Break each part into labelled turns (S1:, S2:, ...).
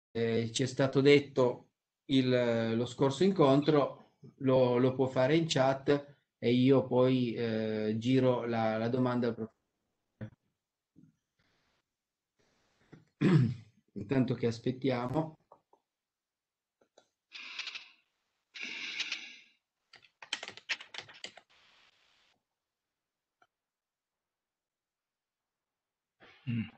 S1: ci è stato detto lo scorso incontro, lo può fare in chat e io poi giro la domanda al professore. Intanto che aspettiamo.
S2: Mm.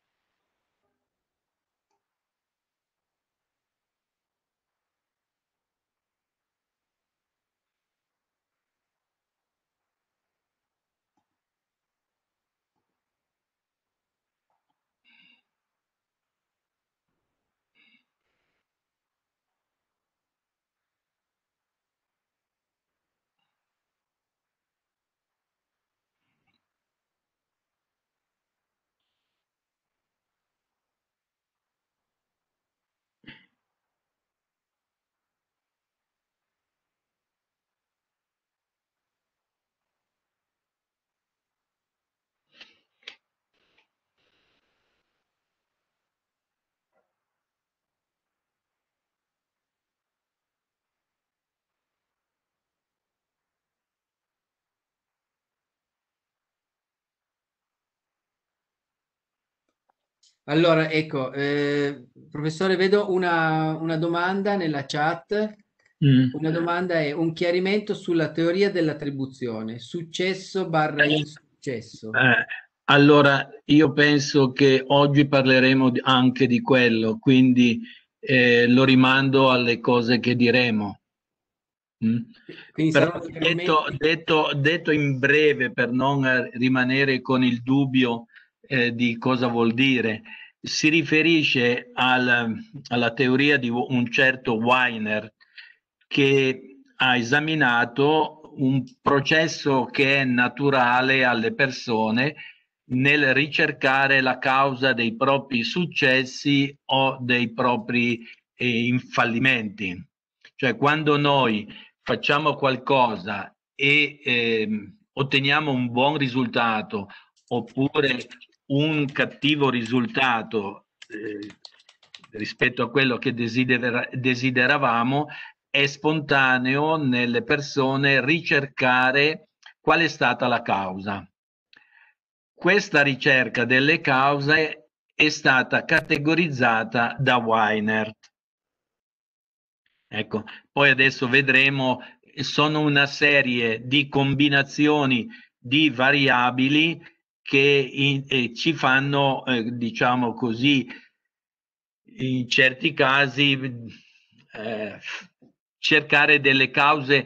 S1: Allora, ecco, professore, vedo una domanda nella chat.
S2: Mm.
S1: Una domanda è un chiarimento sulla teoria dell'attribuzione, successo barra insuccesso.
S2: Eh, allora, io penso che oggi parleremo anche di quello, quindi lo rimando alle cose che diremo. Mm.
S1: Quindi
S2: Però
S1: sarà un chiarimento.
S2: detto in breve, per non rimanere con il dubbio di cosa vuol dire, si riferisce alla teoria di un certo Weiner che ha esaminato un processo che è naturale alle persone nel ricercare la causa dei propri successi o dei propri fallimenti. Cioè, quando noi facciamo qualcosa e otteniamo un buon risultato oppure un cattivo risultato rispetto a quello che desideravamo, è spontaneo nelle persone ricercare qual è stata la causa. Questa ricerca delle cause è stata categorizzata da Weiner. Ecco, poi adesso vedremo, sono una serie di combinazioni di variabili che ci fanno, diciamo così, in certi casi eh, cercare delle cause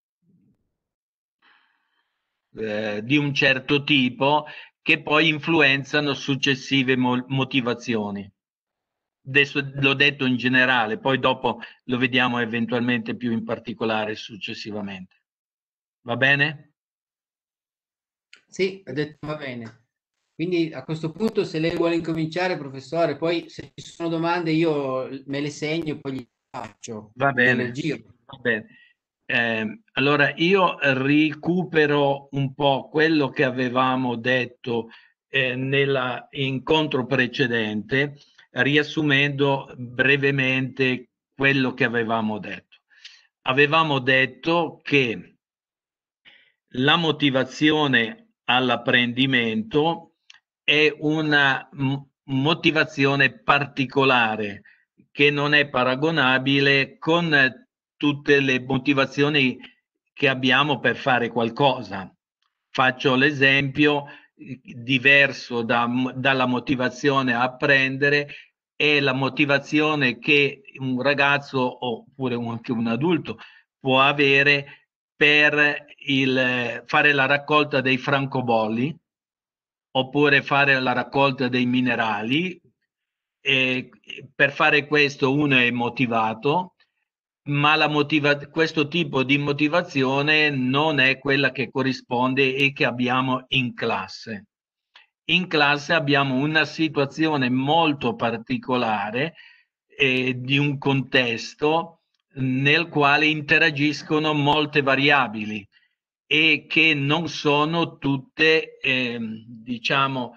S2: di un certo tipo che poi influenzano successive motivazioni. Adesso l'ho detto in generale, poi dopo lo vediamo eventualmente più in particolare successivamente. Va bene?
S1: Sì, ha detto va bene. Quindi a questo punto se lei vuole incominciare, professore, poi se ci sono domande io me le segno e poi gli faccio,
S2: Va
S1: gliele
S2: bene.
S1: giro.
S2: Va bene. Allora io recupero un po' quello che avevamo detto nell'incontro precedente, riassumendo brevemente quello che avevamo detto. Avevamo detto che la motivazione all'apprendimento è una motivazione particolare che non è paragonabile con tutte le motivazioni che abbiamo per fare qualcosa. Faccio l'esempio diverso dalla motivazione a apprendere è la motivazione che un ragazzo oppure anche un adulto può avere per fare la raccolta dei francobolli oppure fare la raccolta dei minerali. E per fare questo uno è motivato, ma questo tipo di motivazione non è quella che corrisponde e che abbiamo in classe. In classe abbiamo una situazione molto particolare di un contesto nel quale interagiscono molte variabili e che non sono tutte, diciamo,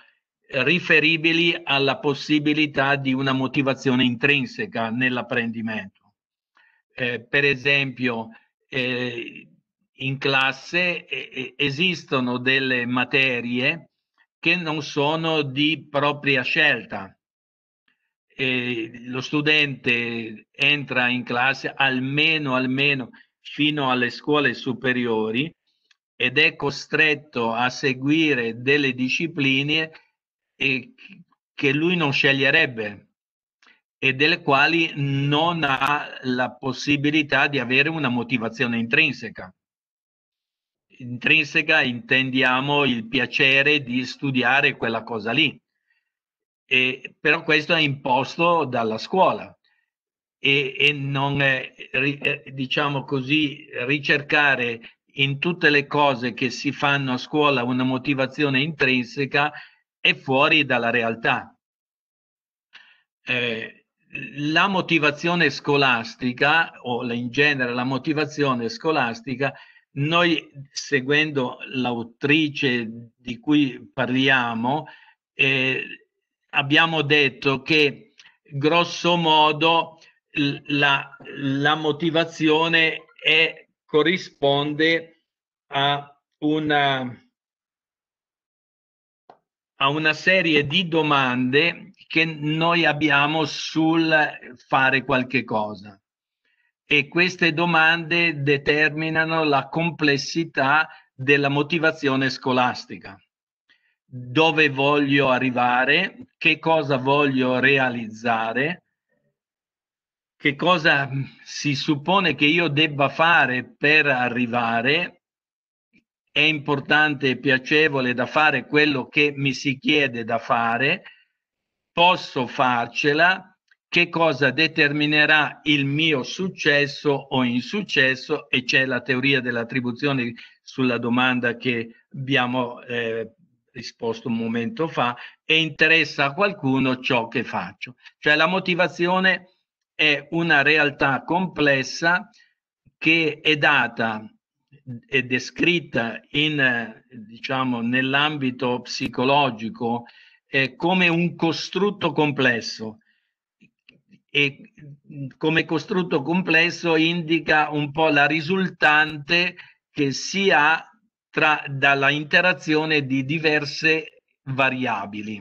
S2: riferibili alla possibilità di una motivazione intrinseca nell'apprendimento. Per esempio, in classe esistono delle materie che non sono di propria scelta. Lo studente entra in classe almeno fino alle scuole superiori ed è costretto a seguire delle discipline che lui non sceglierebbe e delle quali non ha la possibilità di avere una motivazione intrinseca. Intrinseca intendiamo il piacere di studiare quella cosa lì. Però questo è imposto dalla scuola e non è, diciamo così, ricercare in tutte le cose che si fanno a scuola una motivazione intrinseca è fuori dalla realtà. La motivazione scolastica, o in genere la motivazione scolastica, noi seguendo l'autrice di cui parliamo, abbiamo detto che grosso modo la motivazione corrisponde a una serie di domande che noi abbiamo sul fare qualche cosa e queste domande determinano la complessità della motivazione scolastica. Dove voglio arrivare, che cosa voglio realizzare, che cosa si suppone che io debba fare per arrivare, è importante e piacevole da fare quello che mi si chiede da fare, posso farcela, che cosa determinerà il mio successo o insuccesso, e c'è la teoria dell'attribuzione sulla domanda che abbiamo risposto un momento fa, e interessa a qualcuno ciò che faccio. Cioè la motivazione è una realtà complessa che è data e descritta diciamo, nell'ambito psicologico come un costrutto complesso, e come costrutto complesso indica un po' la risultante che si ha dalla interazione di diverse variabili.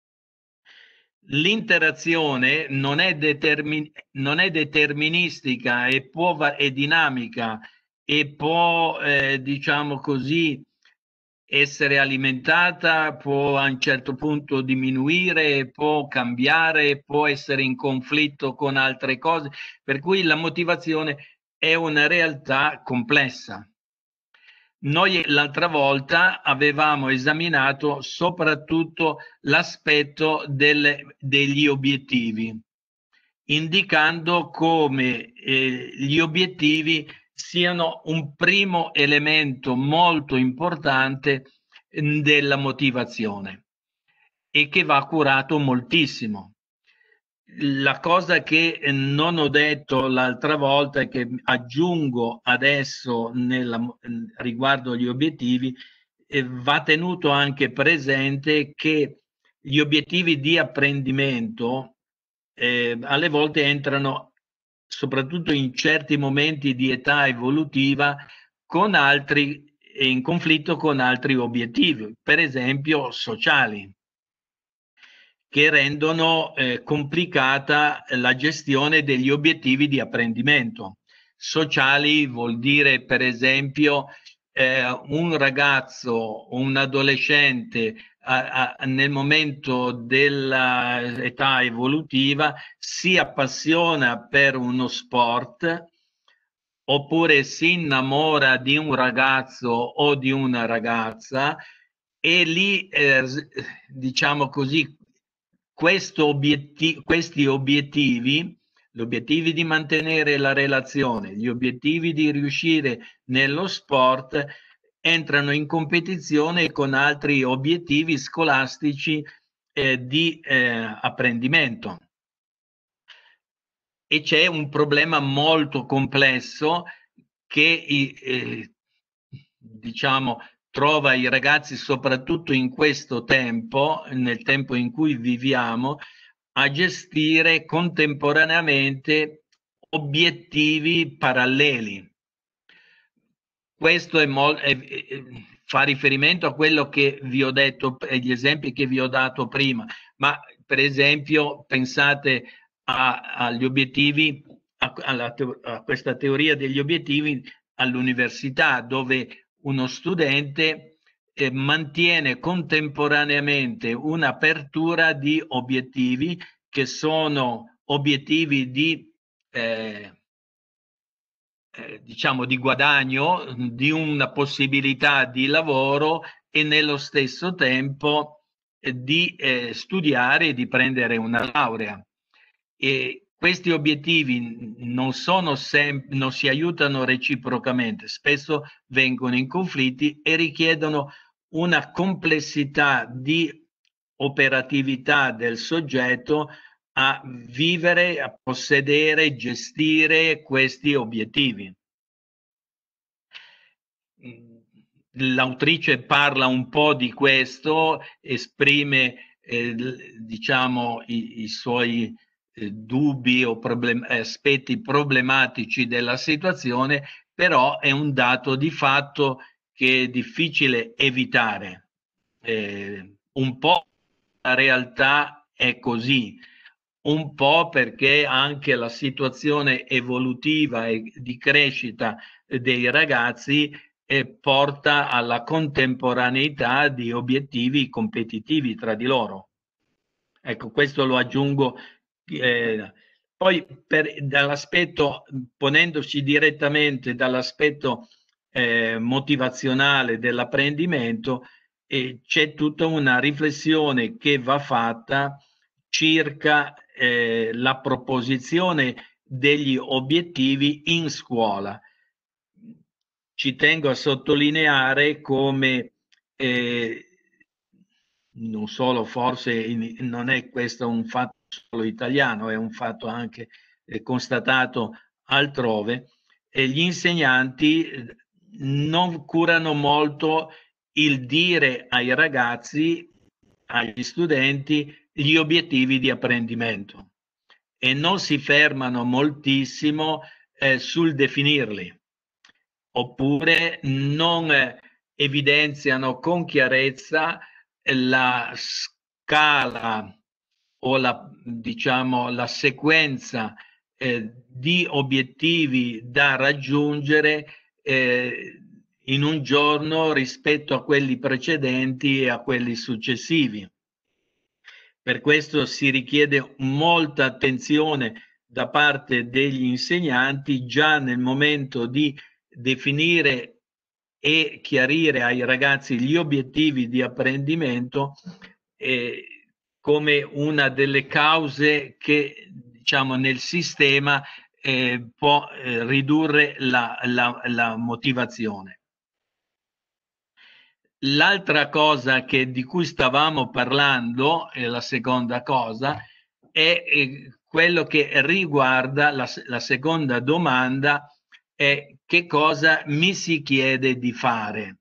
S2: L'interazione non è deterministica e è dinamica e può, diciamo così, essere alimentata, può a un certo punto diminuire, può cambiare, può essere in conflitto con altre cose, per cui la motivazione è una realtà complessa. Noi l'altra volta avevamo esaminato soprattutto l'aspetto degli obiettivi, indicando come gli obiettivi siano un primo elemento molto importante della motivazione e che va curato moltissimo. La cosa che non ho detto l'altra volta e che aggiungo adesso riguardo agli obiettivi, va tenuto anche presente che gli obiettivi di apprendimento alle volte entrano, soprattutto in certi momenti di età evolutiva, in conflitto con altri obiettivi, per esempio sociali, che rendono complicata la gestione degli obiettivi di apprendimento. Sociali vuol dire, per esempio, un ragazzo, un adolescente nel momento dell'età evolutiva si appassiona per uno sport oppure si innamora di un ragazzo o di una ragazza e lì, diciamo così, questi obiettivi, gli obiettivi di mantenere la relazione, gli obiettivi di riuscire nello sport, entrano in competizione con altri obiettivi scolastici di apprendimento. E c'è un problema molto complesso che diciamo trova i ragazzi, soprattutto in questo tempo, nel tempo in cui viviamo, a gestire contemporaneamente obiettivi paralleli. Questo fa riferimento a quello che vi ho detto, agli esempi che vi ho dato prima, ma per esempio pensate agli obiettivi, a questa teoria degli obiettivi all'università, dove uno studente mantiene contemporaneamente un'apertura di obiettivi che sono obiettivi di diciamo di guadagno, di una possibilità di lavoro e nello stesso tempo di studiare e di prendere una laurea. E questi obiettivi non si aiutano reciprocamente, spesso vengono in conflitti e richiedono una complessità di operatività del soggetto a vivere, a possedere, gestire questi obiettivi. L'autrice parla un po' di questo, esprime diciamo i suoi dubbi o aspetti problematici della situazione, però è un dato di fatto che è difficile evitare. Un po' la realtà è così, un po' perché anche la situazione evolutiva e di crescita dei ragazzi porta alla contemporaneità di obiettivi competitivi tra di loro. Ecco, questo lo aggiungo. Poi dall'aspetto, ponendoci direttamente dall'aspetto motivazionale dell'apprendimento, c'è tutta una riflessione che va fatta circa la proposizione degli obiettivi in scuola. Ci tengo a sottolineare come non solo, forse non è questo un fatto solo italiano, è un fatto anche constatato altrove, e gli insegnanti non curano molto il dire ai ragazzi, agli studenti, gli obiettivi di apprendimento e non si fermano moltissimo sul definirli, oppure non evidenziano con chiarezza la scala o diciamo, la sequenza di obiettivi da raggiungere in un giorno rispetto a quelli precedenti e a quelli successivi. Per questo si richiede molta attenzione da parte degli insegnanti già nel momento di definire e chiarire ai ragazzi gli obiettivi di apprendimento come una delle cause che, diciamo, nel sistema può ridurre la motivazione. L'altra cosa di cui stavamo parlando, la seconda cosa, è quello che riguarda la seconda domanda, è che cosa mi si chiede di fare.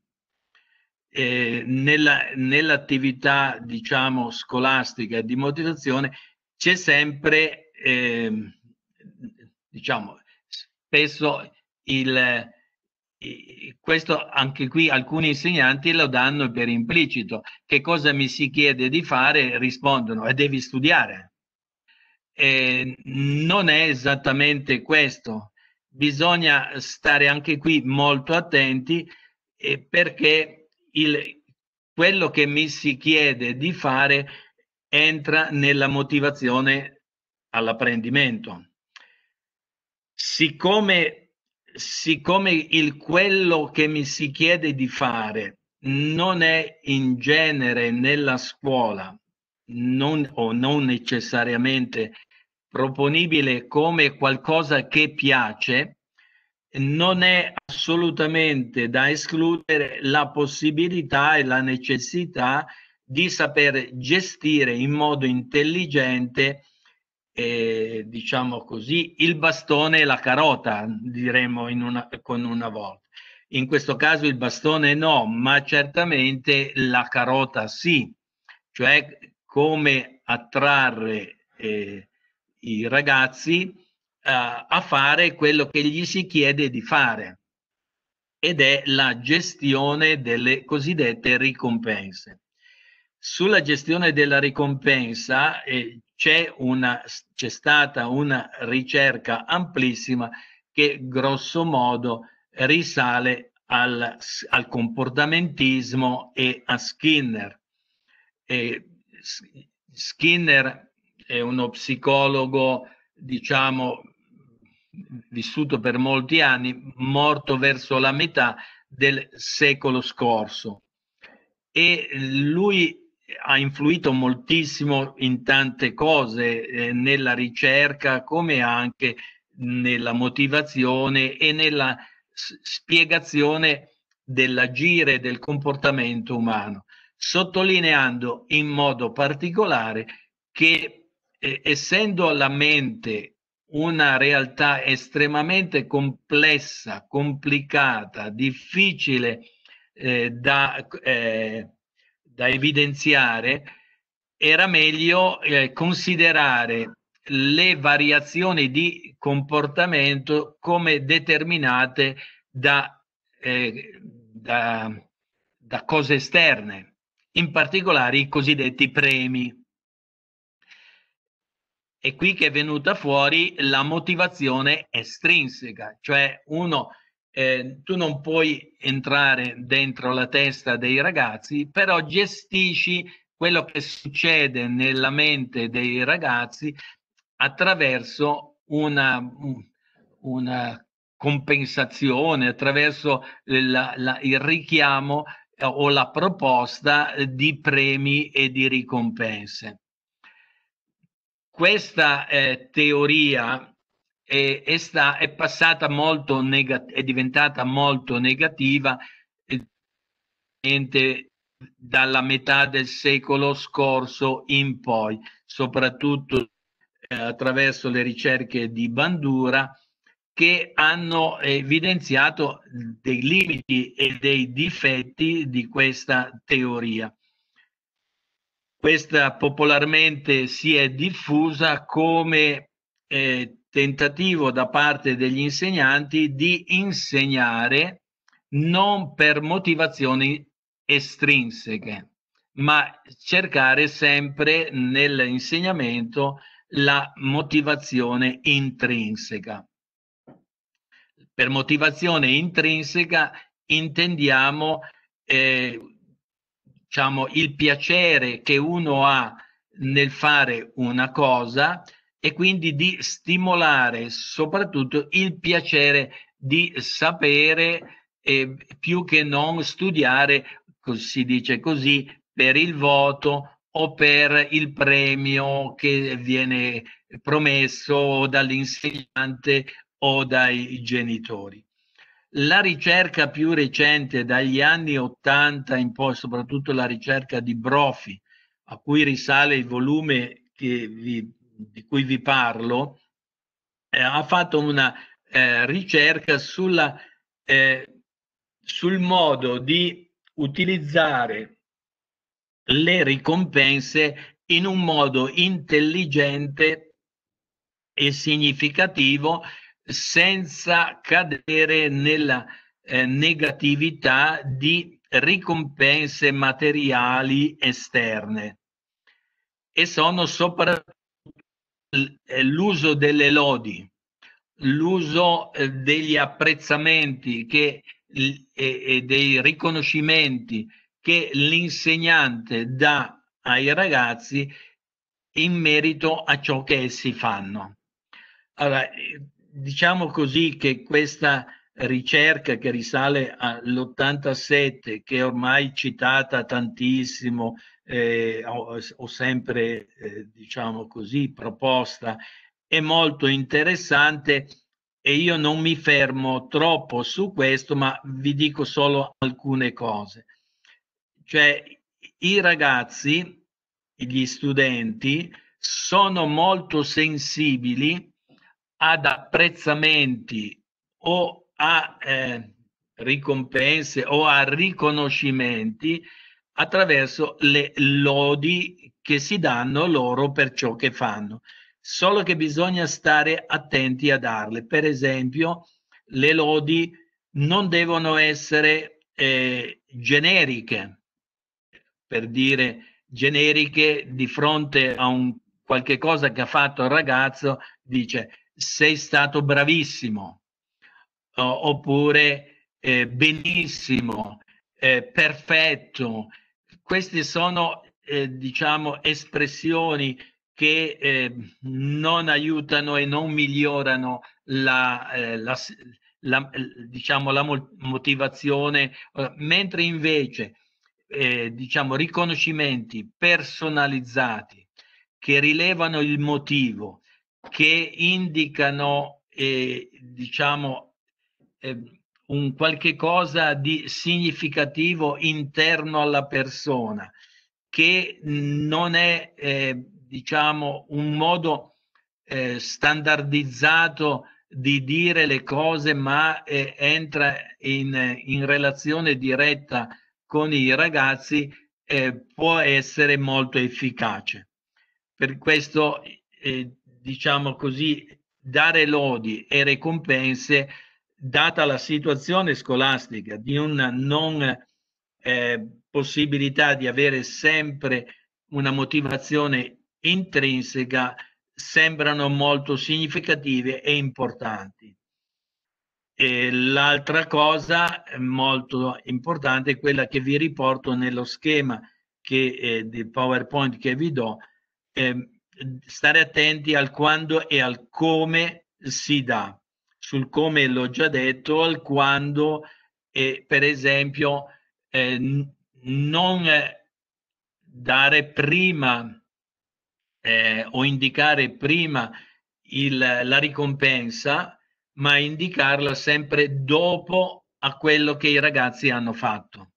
S2: Nell'attività, diciamo, scolastica di motivazione c'è sempre, diciamo, spesso questo anche qui alcuni insegnanti lo danno per implicito. Che cosa mi si chiede di fare? Rispondono: devi studiare. Non è esattamente questo. Bisogna stare anche qui molto attenti perché quello che mi si chiede di fare entra nella motivazione all'apprendimento. Siccome quello che mi si chiede di fare non è in genere nella scuola o non necessariamente proponibile come qualcosa che piace, non è assolutamente da escludere la possibilità e la necessità di saper gestire in modo intelligente, diciamo così, il bastone e la carota, diremmo con una volta. In questo caso il bastone no, ma certamente la carota sì, cioè come attrarre i ragazzi a fare quello che gli si chiede di fare, ed è la gestione delle cosiddette ricompense. Sulla gestione della ricompensa c'è stata una ricerca amplissima che grosso modo risale al comportamentismo e a Skinner. Skinner è uno psicologo, diciamo, vissuto per molti anni, morto verso la metà del secolo scorso, e lui ha influito moltissimo in tante cose, nella ricerca come anche nella motivazione e nella spiegazione dell'agire, del comportamento umano, sottolineando in modo particolare che essendo la mente una realtà estremamente complessa, complicata, difficile da evidenziare, era meglio considerare le variazioni di comportamento come determinate da cose esterne, in particolare i cosiddetti premi. È qui che è venuta fuori la motivazione estrinseca, cioè tu non puoi entrare dentro la testa dei ragazzi, però gestisci quello che succede nella mente dei ragazzi attraverso una compensazione, attraverso il richiamo o la proposta di premi e di ricompense. Questa teoria è passata molto è diventata molto negativa dalla metà del secolo scorso in poi, soprattutto attraverso le ricerche di Bandura, che hanno evidenziato dei limiti e dei difetti di questa teoria. Questa popolarmente si è diffusa come tentativo da parte degli insegnanti di insegnare non per motivazioni estrinseche, ma cercare sempre nell'insegnamento la motivazione intrinseca. Per motivazione intrinseca intendiamo diciamo, il piacere che uno ha nel fare una cosa, e quindi di stimolare soprattutto il piacere di sapere, più che non studiare, si dice così, per il voto o per il premio che viene promesso dall'insegnante o dai genitori. La ricerca più recente, dagli anni 80 in poi, soprattutto la ricerca di Brophy, a cui risale il volume di cui vi parlo, ha fatto una ricerca sul modo di utilizzare le ricompense in un modo intelligente e significativo, senza cadere nella negatività di ricompense materiali esterne, e sono soprattutto l'uso delle lodi, l'uso degli apprezzamenti e dei riconoscimenti che l'insegnante dà ai ragazzi in merito a ciò che essi fanno. Allora, diciamo così che questa ricerca, che risale all'87, che è ormai citata tantissimo, ho sempre, diciamo così, proposta, è molto interessante, e io non mi fermo troppo su questo, ma vi dico solo alcune cose. Cioè, i ragazzi, gli studenti, sono molto sensibili ad apprezzamenti o a ricompense o a riconoscimenti attraverso le lodi che si danno loro per ciò che fanno. Solo che bisogna stare attenti a darle. Per esempio, le lodi non devono essere generiche, per dire generiche di fronte a un qualche cosa che ha fatto il ragazzo, dice sei stato bravissimo, oppure benissimo, perfetto. Queste sono diciamo espressioni che non aiutano e non migliorano diciamo, la motivazione, mentre invece diciamo riconoscimenti personalizzati che rilevano il motivo, che indicano diciamo un qualche cosa di significativo interno alla persona, che non è diciamo un modo standardizzato di dire le cose, ma entra in relazione diretta con i ragazzi, può essere molto efficace. Per questo diciamo così, dare lodi e ricompense, data la situazione scolastica di una non possibilità di avere sempre una motivazione intrinseca, sembrano molto significative e importanti. E l'altra cosa molto importante è quella che vi riporto nello schema di PowerPoint che vi do. Stare attenti al quando e al come si dà. Sul come l'ho già detto, al quando, per esempio, non dare prima o indicare prima la ricompensa, ma indicarla sempre dopo a quello che i ragazzi hanno fatto.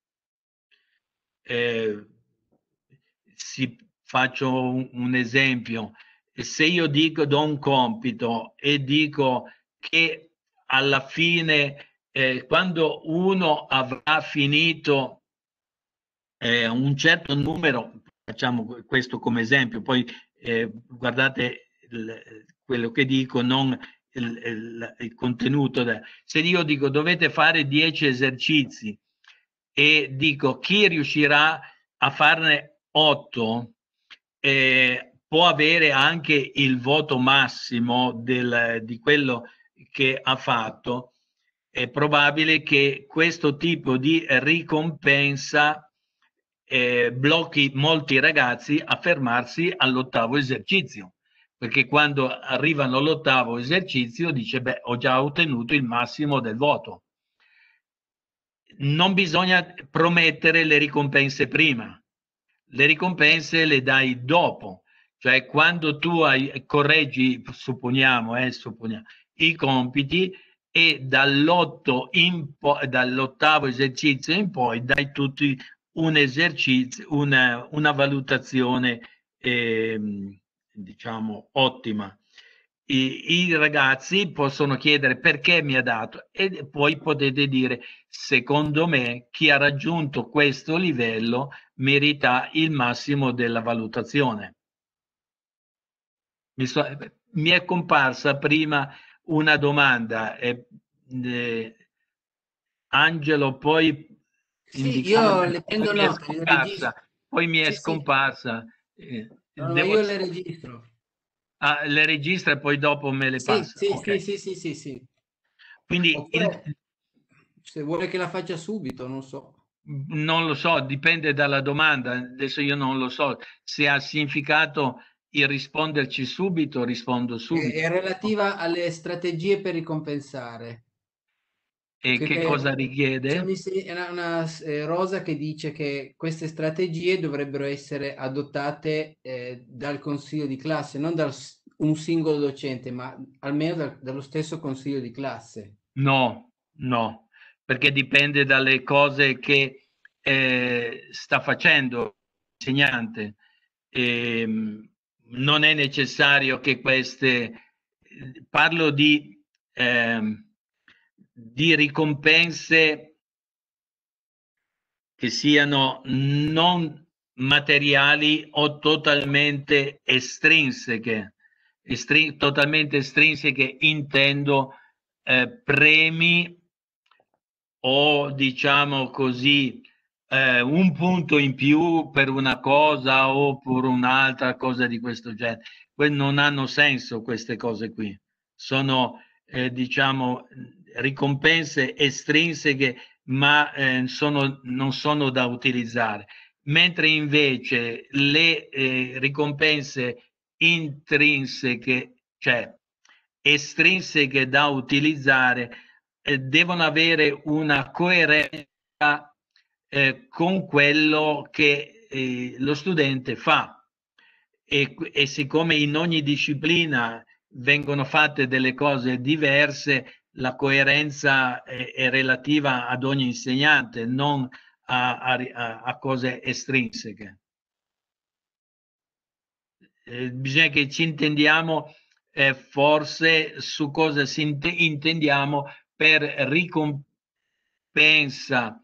S2: Faccio un esempio: se io dico, do un compito e dico che alla fine quando uno avrà finito un certo numero, facciamo questo come esempio, poi guardate quello che dico, non il contenuto. Se io dico dovete fare 10 esercizi e dico chi riuscirà a farne 8 può avere anche il voto massimo di quello che ha fatto, è probabile che questo tipo di ricompensa blocchi molti ragazzi a fermarsi all'8º esercizio, perché quando arrivano all'8º esercizio dice beh, ho già ottenuto il massimo del voto. Non bisogna promettere le ricompense prima, le ricompense le dai dopo, cioè quando tu correggi, supponiamo, i compiti, e dall'8º esercizio in poi dai tutti un esercizio, una valutazione diciamo ottima. I ragazzi possono chiedere perché mi ha dato, e poi potete dire secondo me chi ha raggiunto questo livello merita il massimo della valutazione. Mi è comparsa prima una domanda, Angelo, poi
S1: Sì, io le
S2: poi
S1: prendo
S2: mi è
S1: nota, le
S2: scomparsa,
S1: registro.
S2: poi mi è
S1: Sì, sì,
S2: scomparsa.
S1: no, no, ma
S2: Devo...
S1: io le registro.
S2: le registra e poi dopo me le
S1: Sì,
S2: passa.
S1: sì,
S2: Ok.
S1: sì, sì, sì, sì, sì.
S2: Quindi
S1: Oppure se vuole che la faccia subito, non so.
S2: non lo so, dipende dalla domanda. Adesso io non lo so. Se ha significato il risponderci subito, rispondo
S1: È
S2: subito.
S1: relativa alle strategie per ricompensare.
S2: E che cosa
S1: C'è
S2: richiede?
S1: Rosa che dice che queste strategie dovrebbero essere adottate dal consiglio di classe, non da un singolo docente, ma almeno dallo stesso consiglio di classe.
S2: No, no, perché dipende dalle cose che sta facendo l'insegnante. Non è necessario che queste, parlo di ricompense che siano non materiali o totalmente estrinseche. Totalmente estrinseche intendo premi o diciamo così un punto in più per una cosa o per un'altra cosa di questo genere. Non hanno senso queste cose qui. Sono diciamo ricompense estrinseche ma non sono da utilizzare, mentre invece le ricompense intrinseche, cioè estrinseche da utilizzare, devono avere una coerenza con quello che lo studente fa. E siccome in ogni disciplina vengono fatte delle cose diverse, la coerenza è relativa ad ogni insegnante, non a cose estrinseche. Bisogna che ci intendiamo forse su cosa intendiamo per ricompensa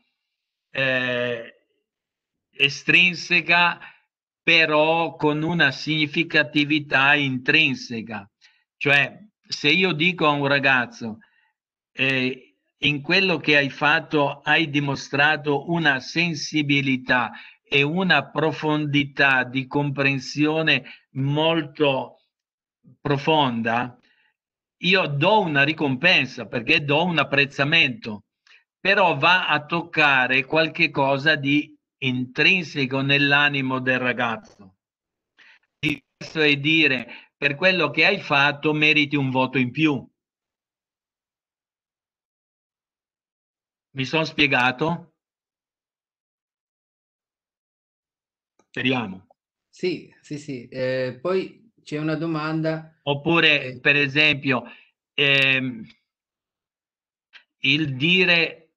S2: estrinseca, però con una significatività intrinseca. Cioè, se io dico a un ragazzo, in quello che hai fatto hai dimostrato una sensibilità e una profondità di comprensione molto profonda, io do una ricompensa perché do un apprezzamento, però va a toccare qualche cosa di intrinseco nell'animo del ragazzo. Diverso è dire per quello che hai fatto meriti un voto in più. Mi sono spiegato? Speriamo.
S1: Sì, sì, sì. Poi c'è una domanda.
S2: Oppure, per esempio, il dire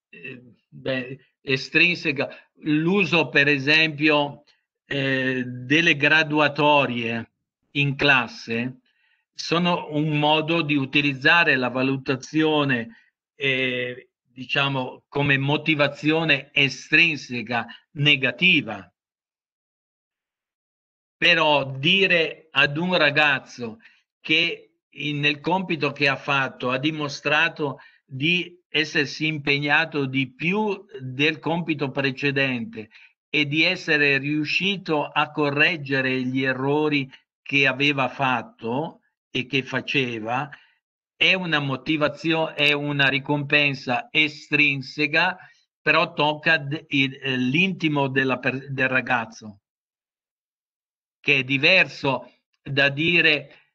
S2: estrinseca, l'uso per esempio delle graduatorie in classe sono un modo di utilizzare la valutazione diciamo come motivazione estrinseca negativa. Però dire ad un ragazzo che nel compito che ha fatto ha dimostrato di essersi impegnato di più del compito precedente e di essere riuscito a correggere gli errori che aveva fatto e che faceva, è una motivazione, è una ricompensa estrinseca, però tocca l'intimo del ragazzo, che è diverso da dire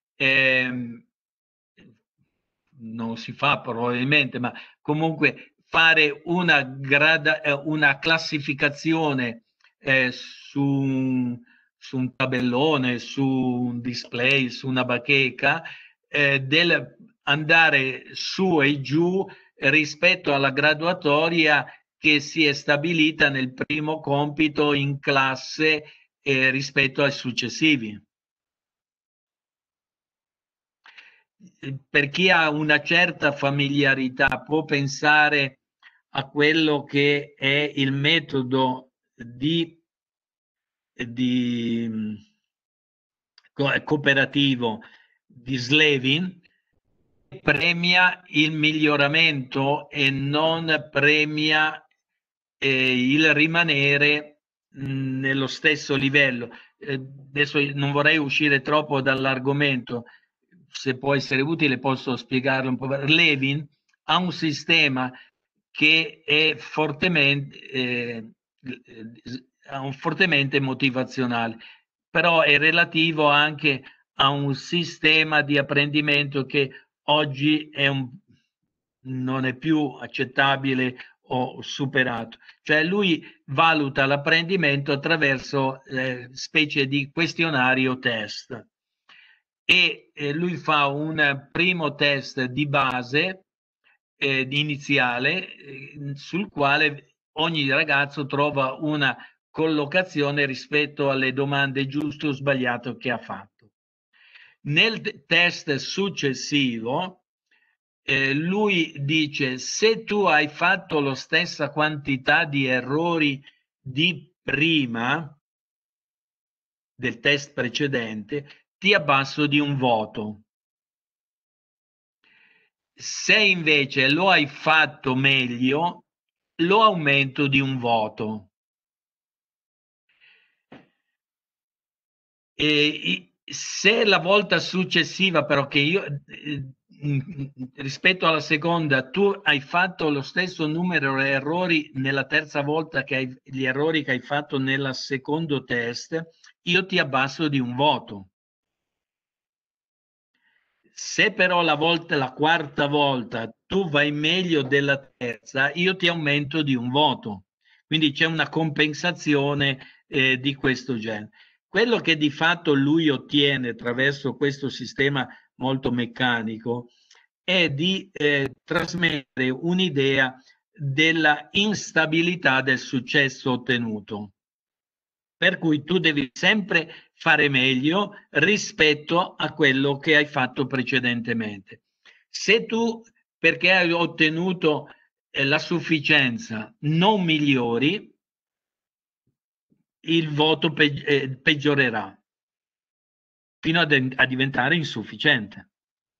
S2: non si fa probabilmente, ma comunque fare una classificazione su un tabellone, su un display, su una bacheca, del andare su e giù rispetto alla graduatoria che si è stabilita nel primo compito in classe rispetto ai successivi. Per chi ha una certa familiarità può pensare a quello che è il metodo cooperativo di Slevin, premia il miglioramento e non premia il rimanere nello stesso livello. Adesso non vorrei uscire troppo dall'argomento, se può essere utile posso spiegarlo un po'. Levin ha un sistema che è fortemente motivazionale, però è relativo anche a un sistema di apprendimento che oggi non è più accettabile o superato. Cioè lui valuta l'apprendimento attraverso specie di questionario test e lui fa un primo test di base iniziale sul quale ogni ragazzo trova una collocazione rispetto alle domande giuste o sbagliate che ha fatto. Nel test successivo lui dice: se tu hai fatto la stessa quantità di errori di prima del test precedente, ti abbasso di un voto. Se invece lo hai fatto meglio, lo aumento di un voto. E se la volta successiva, però, che io rispetto alla seconda, tu hai fatto lo stesso numero di errori nella terza volta che gli errori che hai fatto nel secondo test, io ti abbasso di un voto. Se però la quarta volta tu vai meglio della terza, io ti aumento di un voto. Quindi c'è una compensazione di questo genere. Quello che di fatto lui ottiene attraverso questo sistema molto meccanico è di trasmettere un'idea della instabilità del successo ottenuto. Per cui tu devi sempre fare meglio rispetto a quello che hai fatto precedentemente. Se tu, perché hai ottenuto la sufficienza, non migliori, il voto peggiorerà fino a diventare insufficiente.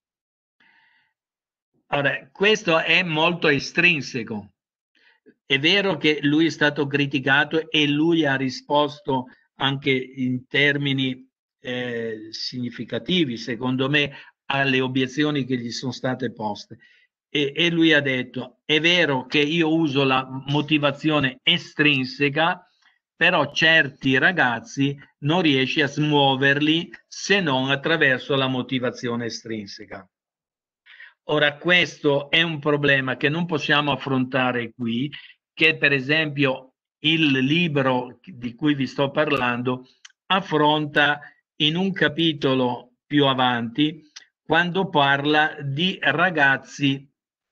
S2: Ora, questo è molto estrinseco. È vero che lui è stato criticato e lui ha risposto anche in termini significativi, secondo me, alle obiezioni che gli sono state poste. E lui ha detto: è vero che io uso la motivazione estrinseca, però certi ragazzi non riesci a smuoverli se non attraverso la motivazione estrinseca. Ora, questo è un problema che non possiamo affrontare qui, che per esempio il libro di cui vi sto parlando affronta in un capitolo più avanti, quando parla di ragazzi,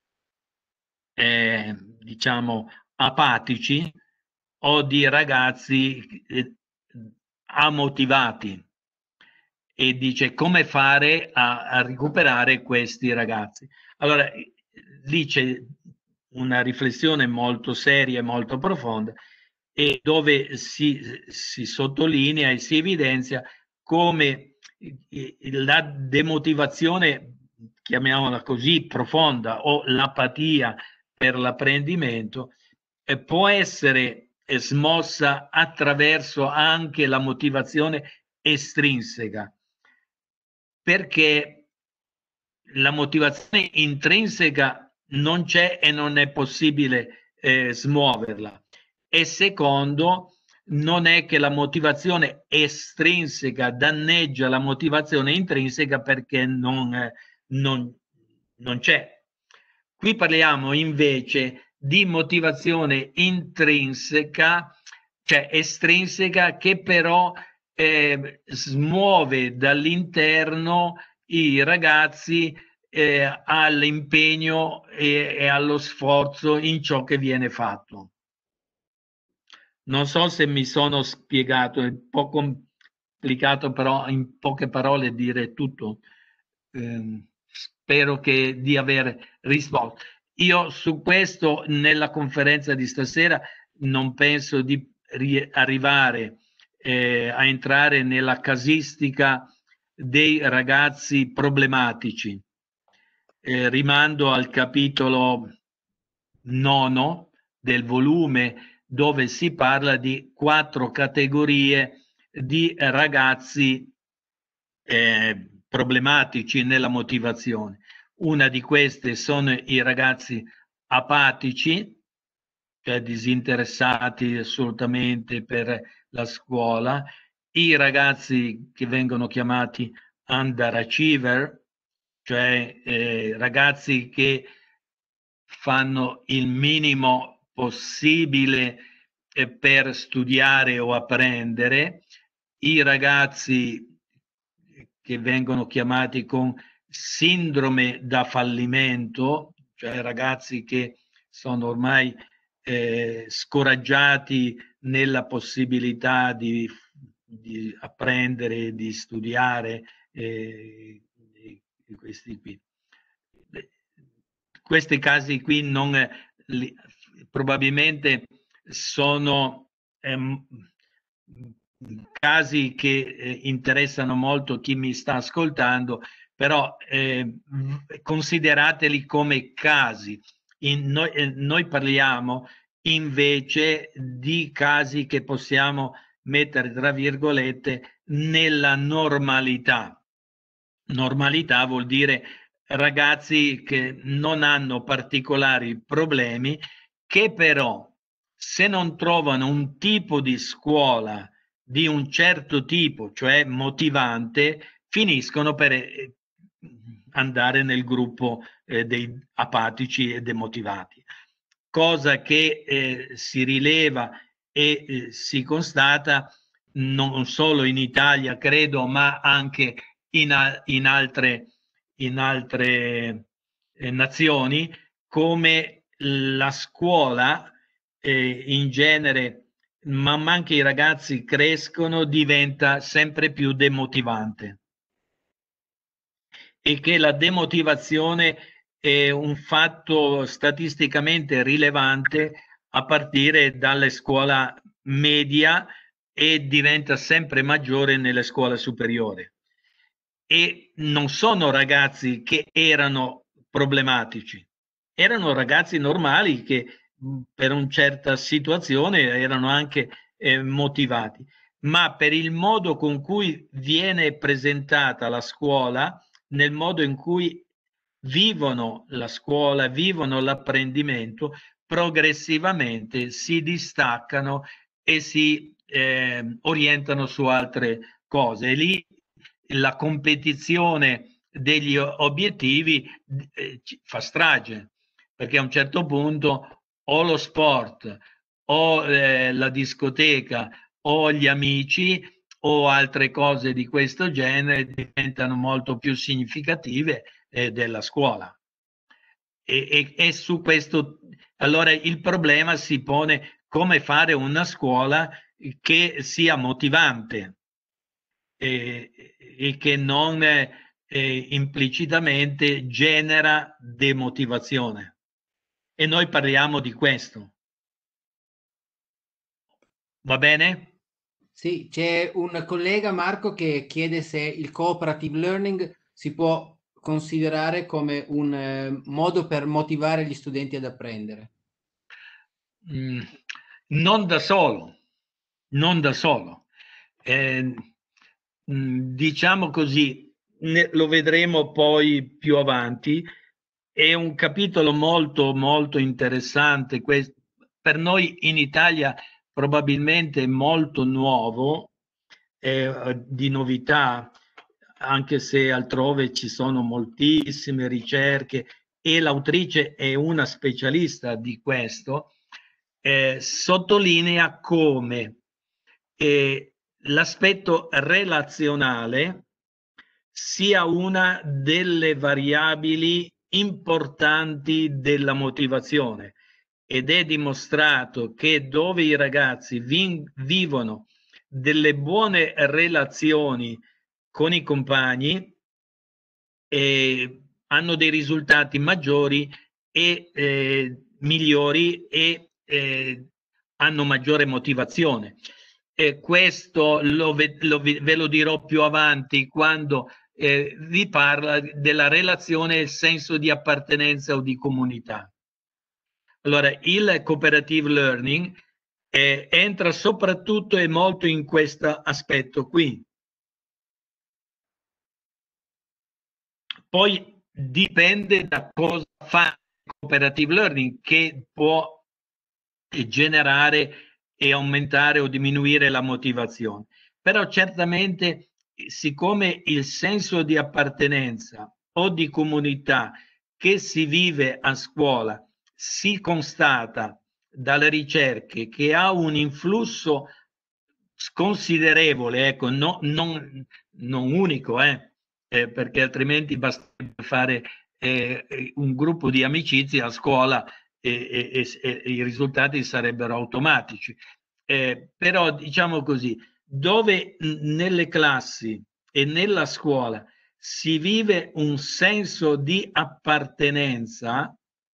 S2: diciamo, apatici o di ragazzi amotivati, e dice come fare a recuperare questi ragazzi. Allora, lì c'è una riflessione molto seria e molto profonda, e dove si sottolinea e si evidenzia come la demotivazione, chiamiamola così, profonda, o l'apatia per l'apprendimento, può essere smossa attraverso anche la motivazione estrinseca, perché la motivazione intrinseca non c'è e non è possibile smuoverla. E secondo, non è che la motivazione estrinseca danneggia la motivazione intrinseca, perché non c'è. Qui parliamo invece di motivazione intrinseca, cioè estrinseca, che però smuove dall'interno i ragazzi all'impegno e allo sforzo in ciò che viene fatto. Non so se mi sono spiegato, è un po' complicato però in poche parole dire tutto. Spero di aver risposto. Io su questo nella conferenza di stasera non penso di arrivare a entrare nella casistica dei ragazzi problematici. Rimando al capitolo 9 del volume, dove si parla di 4 categorie di ragazzi problematici nella motivazione. Una di queste sono i ragazzi apatici, cioè disinteressati assolutamente per la scuola, i ragazzi che vengono chiamati underachiever, cioè ragazzi che fanno il minimo possibile per studiare o apprendere, i ragazzi che vengono chiamati con sindrome da fallimento, cioè ragazzi che sono ormai scoraggiati nella possibilità di apprendere, di studiare, questi qui. questi casi qui non, probabilmente sono casi che interessano molto chi mi sta ascoltando, però considerateli come casi. Noi parliamo invece di casi che possiamo mettere tra virgolette nella normalità. Normalità vuol dire ragazzi che non hanno particolari problemi, che però se non trovano un tipo di scuola di un certo tipo, cioè motivante, finiscono per andare nel gruppo dei apatici e demotivati. Cosa che si rileva e si constata non solo in Italia, credo, ma anche in altre nazioni, come la scuola in genere, man mano che i ragazzi crescono, diventa sempre più demotivante, e che la demotivazione è un fatto statisticamente rilevante a partire dalle scuola media e diventa sempre maggiore nelle scuole superiori. E non sono ragazzi che erano problematici, erano ragazzi normali che per una certa situazione erano anche motivati, ma per il modo con cui viene presentata la scuola, nel modo in cui vivono la scuola, vivono l'apprendimento, progressivamente si distaccano e si orientano su altre cose. E lì la competizione degli obiettivi fa strage, perché a un certo punto o lo sport o la discoteca o gli amici o altre cose di questo genere diventano molto più significative della scuola. E su questo allora il problema si pone: come fare una scuola che sia motivante e che non implicitamente genera demotivazione. E noi parliamo di questo. Va bene?
S1: Sì, c'è un collega, Marco, che chiede se il cooperative learning si può considerare come un modo per motivare gli studenti ad apprendere.
S2: Non da solo, non da solo. Diciamo così, lo vedremo poi più avanti. È un capitolo molto molto interessante, per noi in Italia probabilmente molto nuovo, di novità, anche se altrove ci sono moltissime ricerche e l'autrice è una specialista di questo. Sottolinea come l'aspetto relazionale sia una delle variabili importanti della motivazione, ed è dimostrato che dove i ragazzi vivono delle buone relazioni con i compagni hanno dei risultati maggiori e migliori e hanno maggiore motivazione. Questo ve lo dirò più avanti quando vi parla della relazione e il senso di appartenenza o di comunità. Allora, il cooperative learning entra soprattutto e molto in questo aspetto qui. Poi dipende da cosa fa il cooperative learning, che può generare e aumentare o diminuire la motivazione. Però certamente, siccome il senso di appartenenza o di comunità che si vive a scuola si constata dalle ricerche che ha un influsso considerevole, ecco, non unico, perché altrimenti basterebbe fare un gruppo di amicizie a scuola e i risultati sarebbero automatici. Però diciamo così, dove nelle classi e nella scuola si vive un senso di appartenenza,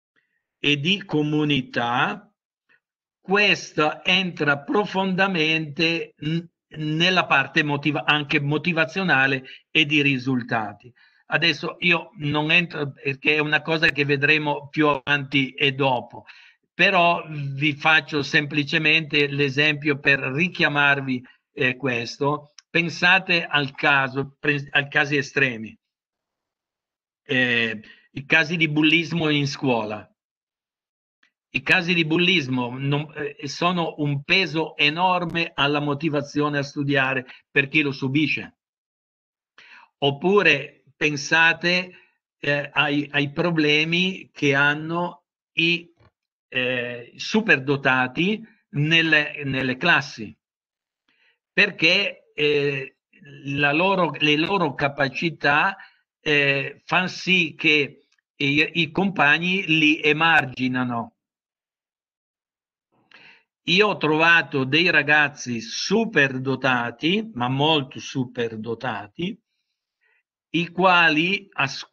S2: e di comunità, questo entra profondamente nella parte anche motivazionale e di risultati. Adesso io non entro perché è una cosa che vedremo più avanti e dopo, però vi faccio semplicemente l'esempio per richiamarvi questo. Pensate ai casi estremi, i casi di bullismo in scuola. I casi di bullismo sono un peso enorme alla motivazione a studiare per chi lo subisce. Oppure pensate ai problemi che hanno i superdotati nelle classi, perché le loro capacità fanno sì che i compagni li emarginano. Io ho trovato dei ragazzi superdotati, ma molto superdotati, i quali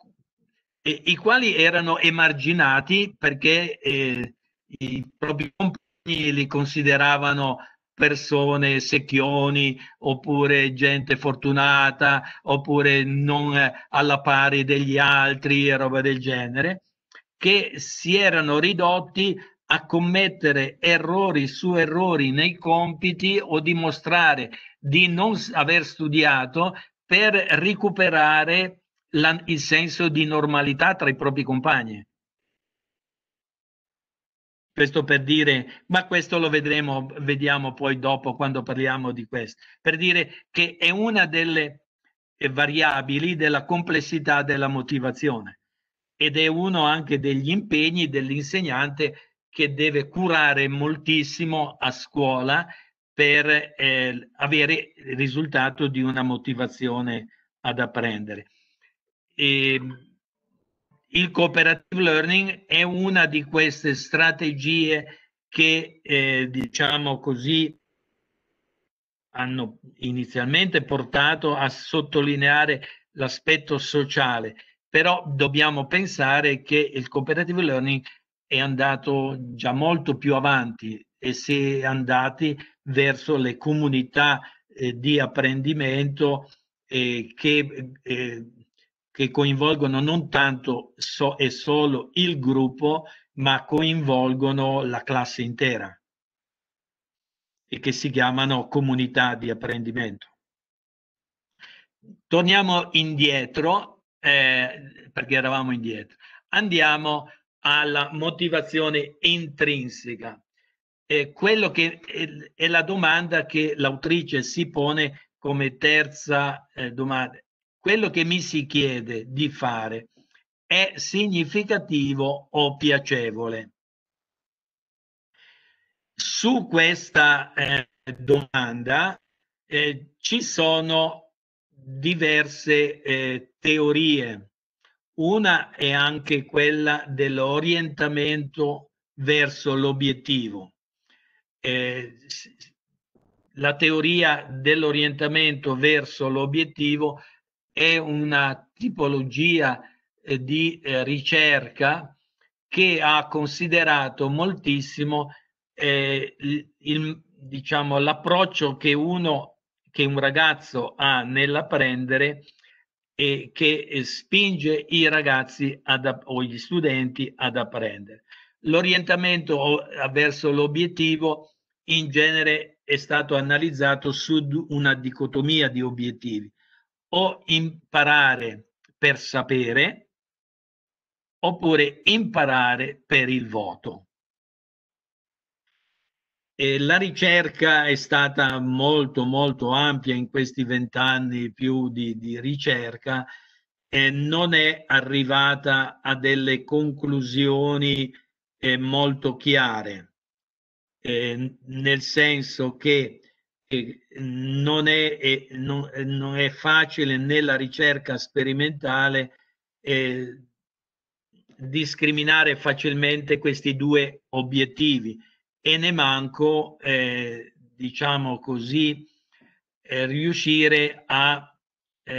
S2: erano emarginati perché i propri compagni li consideravano persone secchioni, oppure gente fortunata, oppure non alla pari degli altri e roba del genere, che si erano ridotti a commettere errori su errori nei compiti o dimostrare di non aver studiato per recuperare il senso di normalità tra i propri compagni. Questo per dire, ma questo lo vediamo poi dopo quando parliamo di questo, per dire che è una delle variabili della complessità della motivazione ed è uno anche degli impegni dell'insegnante che deve curare moltissimo a scuola per avere il risultato di una motivazione ad apprendere. Il cooperative learning è una di queste strategie che, diciamo così, hanno inizialmente portato a sottolineare l'aspetto sociale, però dobbiamo pensare che il cooperative learning è andato già molto più avanti e si è andati verso le comunità di apprendimento che coinvolgono non tanto e solo il gruppo, ma coinvolgono la classe intera e che si chiamano comunità di apprendimento. Torniamo indietro, perché eravamo indietro. Andiamo alla motivazione intrinseca. Quello che è la domanda che l'autrice si pone come terza domanda. Quello che mi si chiede di fare è significativo o piacevole? Su questa domanda ci sono diverse teorie. Una è anche quella dell'orientamento verso l'obiettivo. La teoria dell'orientamento verso l'obiettivo è una tipologia di ricerca che ha considerato moltissimo diciamo, l'approccio che un ragazzo ha nell'apprendere e che spinge i ragazzi o gli studenti ad apprendere. L'orientamento verso l'obiettivo in genere è stato analizzato su una dicotomia di obiettivi: o imparare per sapere oppure imparare per il voto. La ricerca è stata molto molto ampia in questi 20 anni più di ricerca e non è arrivata a delle conclusioni molto chiare, nel senso che non è facile nella ricerca sperimentale discriminare facilmente questi due obiettivi e ne manco, diciamo così, riuscire a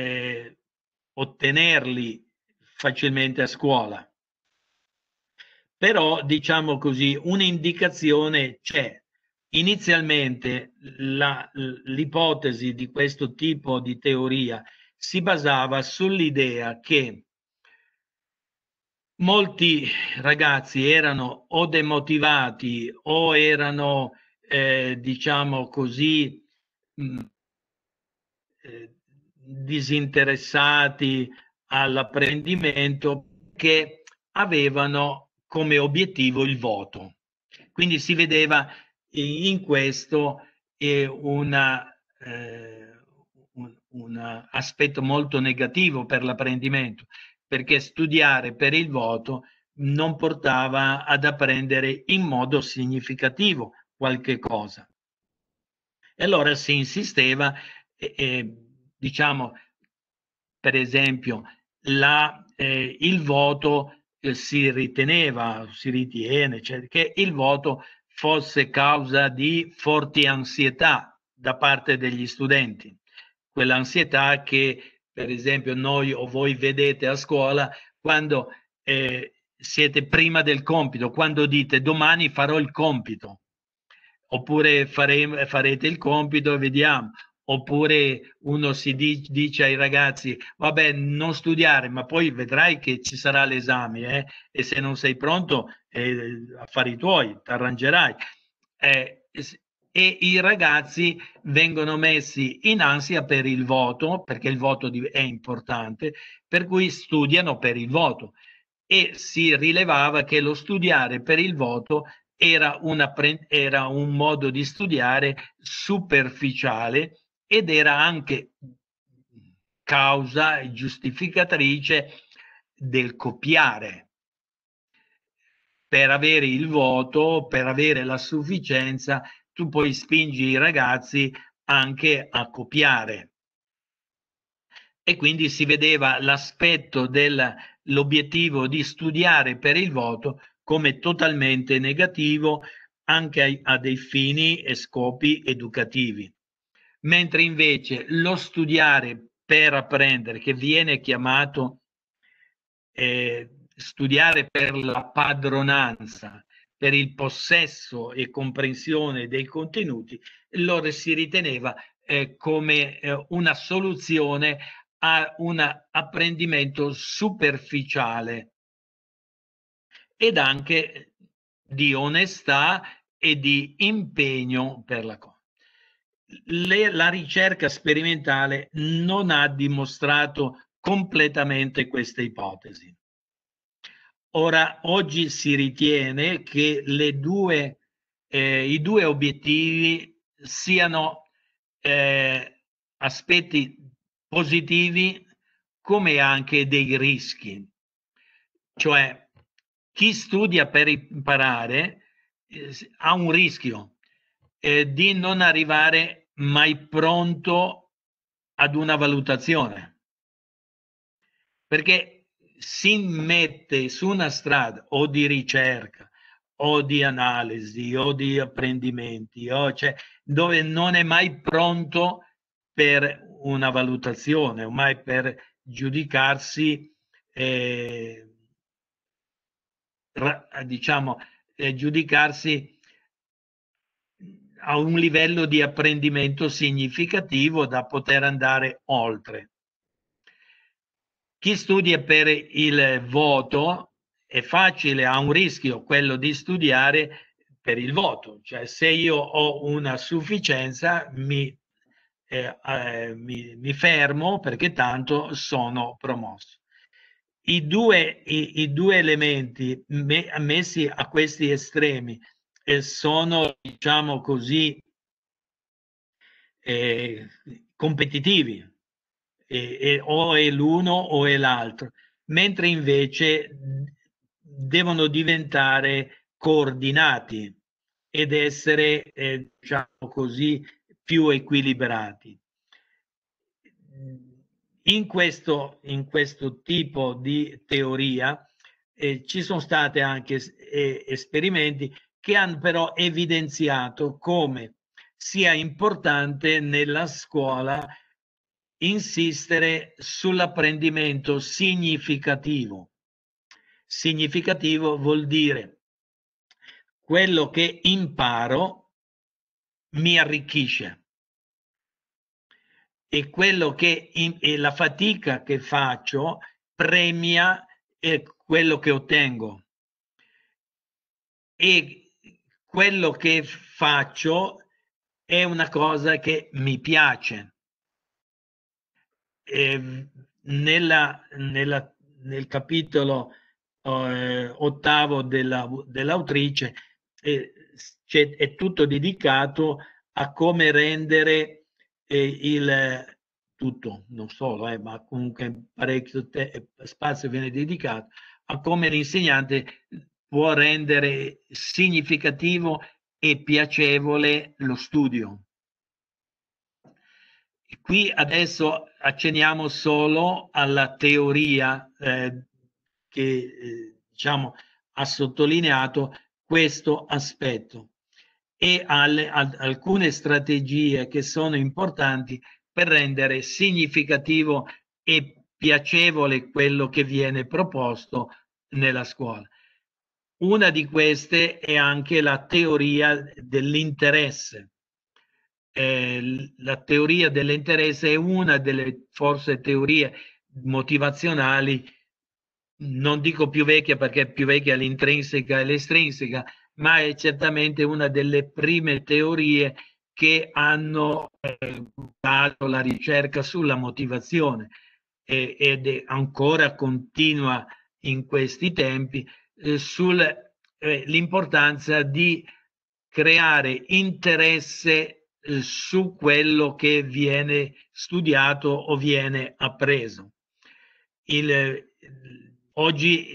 S2: ottenerli facilmente a scuola. però diciamo così un'indicazione c'è. Inizialmente l'ipotesi di questo tipo di teoria si basava sull'idea che molti ragazzi erano o demotivati o erano, diciamo così, disinteressati all'apprendimento, che avevano come obiettivo il voto. Quindi si vedeva in questo un aspetto molto negativo per l'apprendimento, perché studiare per il voto non portava ad apprendere in modo significativo qualche cosa. E allora si insisteva, diciamo, per esempio, il voto si riteneva, si ritiene, cioè, che il voto fosse causa di forti ansietà da parte degli studenti. Quell'ansietà che, per esempio, noi o voi vedete a scuola quando siete prima del compito, quando dite domani farò il compito, oppure farete il compito e vediamo. Oppure uno dice ai ragazzi, vabbè, non studiare, ma poi vedrai che ci sarà l'esame, e se non sei pronto, affari tuoi, ti arrangerai. E i ragazzi vengono messi in ansia per il voto, perché il voto è importante, per cui studiano per il voto. E si rilevava che lo studiare per il voto era un modo di studiare superficiale, ed era anche causa e giustificatrice del copiare. Per avere il voto, per avere la sufficienza, tu poi spingi i ragazzi anche a copiare. E quindi si vedeva l'aspetto dell'obiettivo di studiare per il voto come totalmente negativo, anche a dei fini e scopi educativi. Mentre invece lo studiare per apprendere, che viene chiamato studiare per la padronanza, per il possesso e comprensione dei contenuti, lo si riteneva come una soluzione a un apprendimento superficiale ed anche di onestà e di impegno per la cosa. La ricerca sperimentale non ha dimostrato completamente queste ipotesi. Ora, oggi si ritiene che i due obiettivi siano aspetti positivi come anche dei rischi. Cioè, chi studia per imparare ha un rischio di non arrivare mai pronto ad una valutazione, perché si mette su una strada o di ricerca o di analisi o di apprendimenti, cioè, dove non è mai pronto per una valutazione o mai per giudicarsi, diciamo, giudicarsi a un livello di apprendimento significativo da poter andare oltre. Chi studia per il voto è facile, ha un rischio, quello di studiare per il voto, cioè se io ho una sufficienza mi fermo perché tanto sono promosso. I due elementi messi a questi estremi sono, diciamo così, competitivi, o è l'uno o è l'altro, mentre invece devono diventare coordinati ed essere, diciamo così, più equilibrati. In questo tipo di teoria ci sono stati anche esperimenti che hanno però evidenziato come sia importante nella scuola insistere sull'apprendimento significativo, Significativo vuol dire quello che imparo mi arricchisce e quello che e la fatica che faccio premia quello che ottengo, e quello che faccio è una cosa che mi piace. Nel capitolo ottavo dell'autrice è tutto dedicato a come rendere tutto, non solo, ma comunque parecchio spazio viene dedicato a come l'insegnante può rendere significativo e piacevole lo studio. Qui adesso accenniamo solo alla teoria che diciamo, ha sottolineato questo aspetto e alcune strategie che sono importanti per rendere significativo e piacevole quello che viene proposto nella scuola. Una di queste è anche la teoria dell'interesse. La teoria dell'interesse è una delle forse teorie motivazionali, non dico più vecchia perché più vecchia è l'intrinseca e l'estrinseca, ma è certamente una delle prime teorie che hanno dato la ricerca sulla motivazione ed è ancora continua in questi tempi sull'importanza di creare interesse su quello che viene studiato o viene appreso. Oggi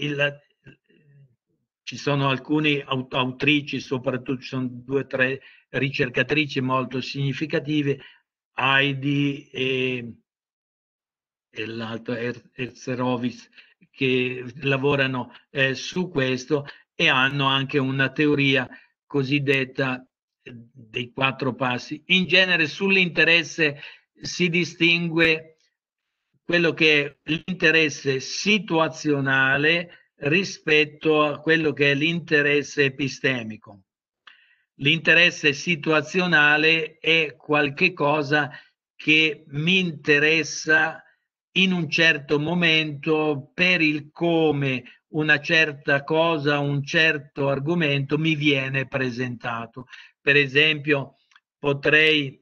S2: ci sono alcune autrici, soprattutto ci sono 2 o 3 ricercatrici molto significative, Heidi e l'altro Erzerovic, che lavorano su questo e hanno anche una teoria cosiddetta dei 4 passi. In genere sull'interesse si distingue quello che è l'interesse situazionale rispetto a quello che è l'interesse epistemico. L'interesse situazionale è qualche cosa che mi interessa in un certo momento per il come una certa cosa, un certo argomento mi viene presentato. Per esempio, potrei,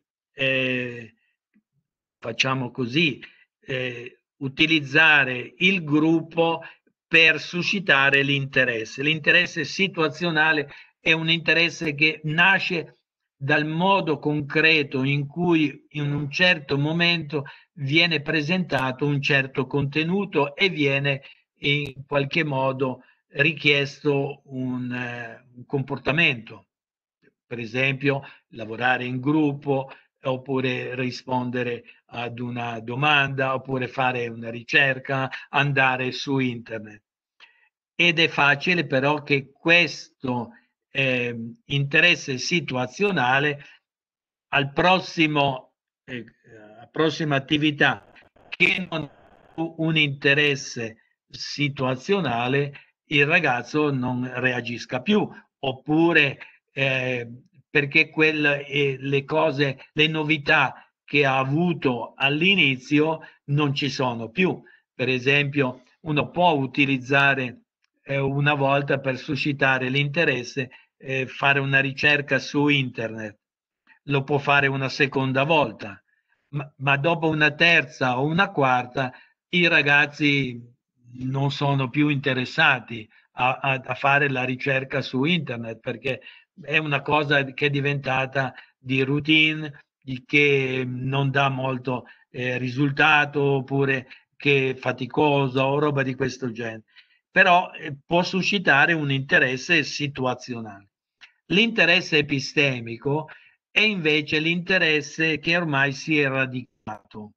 S2: facciamo così, utilizzare il gruppo per suscitare l'interesse. L'interesse situazionale è un interesse che nasce dal modo concreto in cui in un certo momento viene presentato un certo contenuto e viene in qualche modo richiesto un comportamento. Per esempio, lavorare in gruppo, oppure rispondere ad una domanda, oppure fare una ricerca, andare su internet. Ed è facile però che questo interesse situazionale alla prossima attività che non ha un interesse situazionale, il ragazzo non reagisca più, oppure perché le cose, le novità che ha avuto all'inizio non ci sono più. Per esempio, uno può utilizzare una volta per suscitare l'interesse, fare una ricerca su internet, lo può fare una seconda volta, ma dopo una terza o una quarta i ragazzi non sono più interessati a fare la ricerca su internet, perché è una cosa che è diventata di routine, che non dà molto risultato, oppure che è faticosa o roba di questo genere. Però può suscitare un interesse situazionale. L'interesse epistemico è invece l'interesse che ormai si è radicato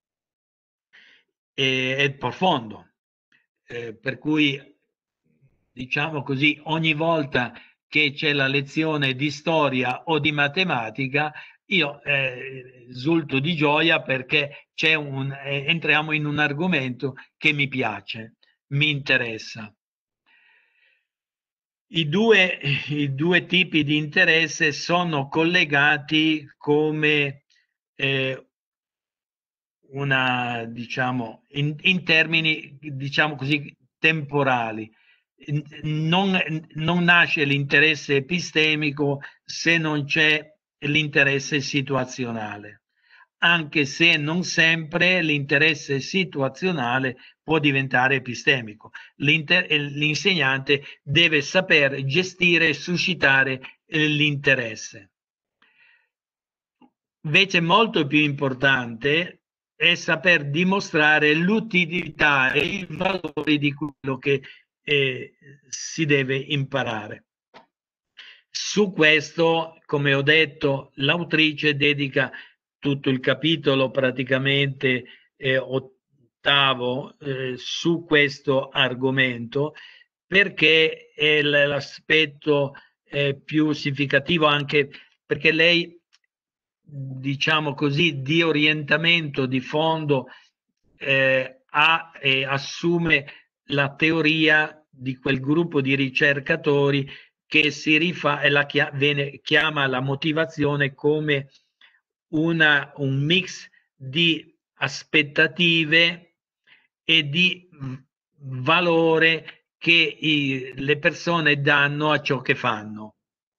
S2: e è profondo, per cui diciamo così, ogni volta che c'è la lezione di storia o di matematica, io esulto di gioia perché entriamo in un argomento che mi piace, mi interessa. I due tipi di interesse sono collegati come diciamo, in termini, diciamo così, temporali. Non nasce l'interesse epistemico se non c'è l'interesse situazionale, anche se non sempre l'interesse situazionale può diventare epistemico. L'insegnante deve saper gestire e suscitare l'interesse. Invece molto più importante è saper dimostrare l'utilità e i valori di quello che si deve imparare. Su questo, come ho detto, l'autrice dedica tutto il capitolo praticamente ottavo su questo argomento, perché è l'aspetto più significativo, anche perché lei, diciamo così, di orientamento di fondo assume la teoria di quel gruppo di ricercatori che si rifà e chiama la motivazione come un mix di aspettative e di valore che le persone danno a ciò che fanno.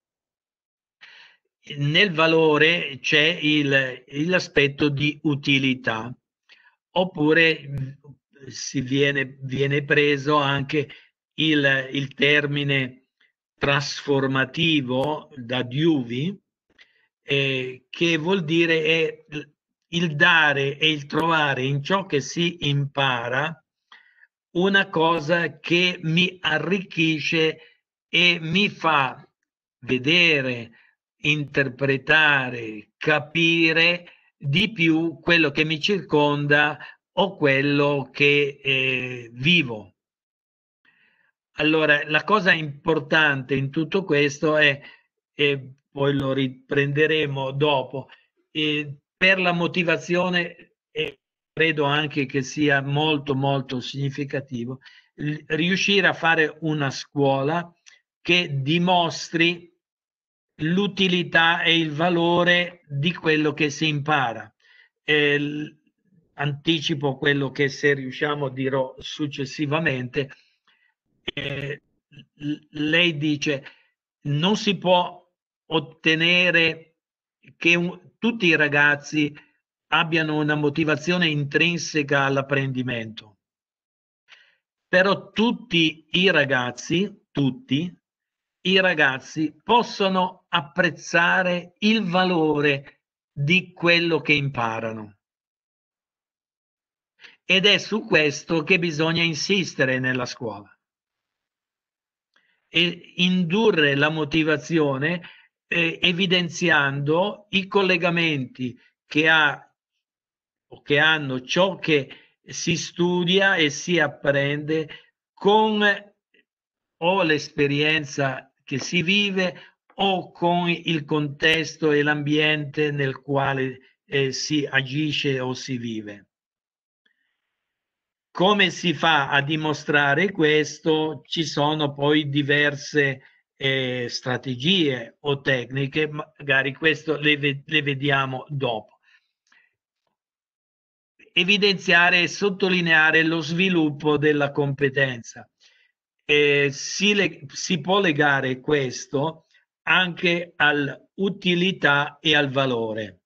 S2: Nel valore c'è l'aspetto di utilità, oppure viene preso anche il termine trasformativo da Dewey, che vuol dire il dare e il trovare in ciò che si impara una cosa che mi arricchisce e mi fa vedere, interpretare, capire di più quello che mi circonda o quello che vivo. Allora, la cosa importante in tutto questo è, e poi lo riprenderemo dopo, per la motivazione, credo anche che sia molto molto significativo, riuscire a fare una scuola che dimostri l'utilità e il valore di quello che si impara. Anticipo quello che, se riusciamo, dirò successivamente. Lei dice: non si può ottenere che tutti i ragazzi abbiano una motivazione intrinseca all'apprendimento, però tutti i ragazzi possono apprezzare il valore di quello che imparano, ed è su questo che bisogna insistere nella scuola e indurre la motivazione, evidenziando i collegamenti che hanno ciò che si studia e si apprende con o l'esperienza che si vive o con il contesto e l'ambiente nel quale si agisce o si vive. Come si fa a dimostrare questo? Ci sono poi diverse strategie o tecniche, magari questo le vediamo dopo. Evidenziare e sottolineare lo sviluppo della competenza. Si può legare questo anche all'utilità e al valore.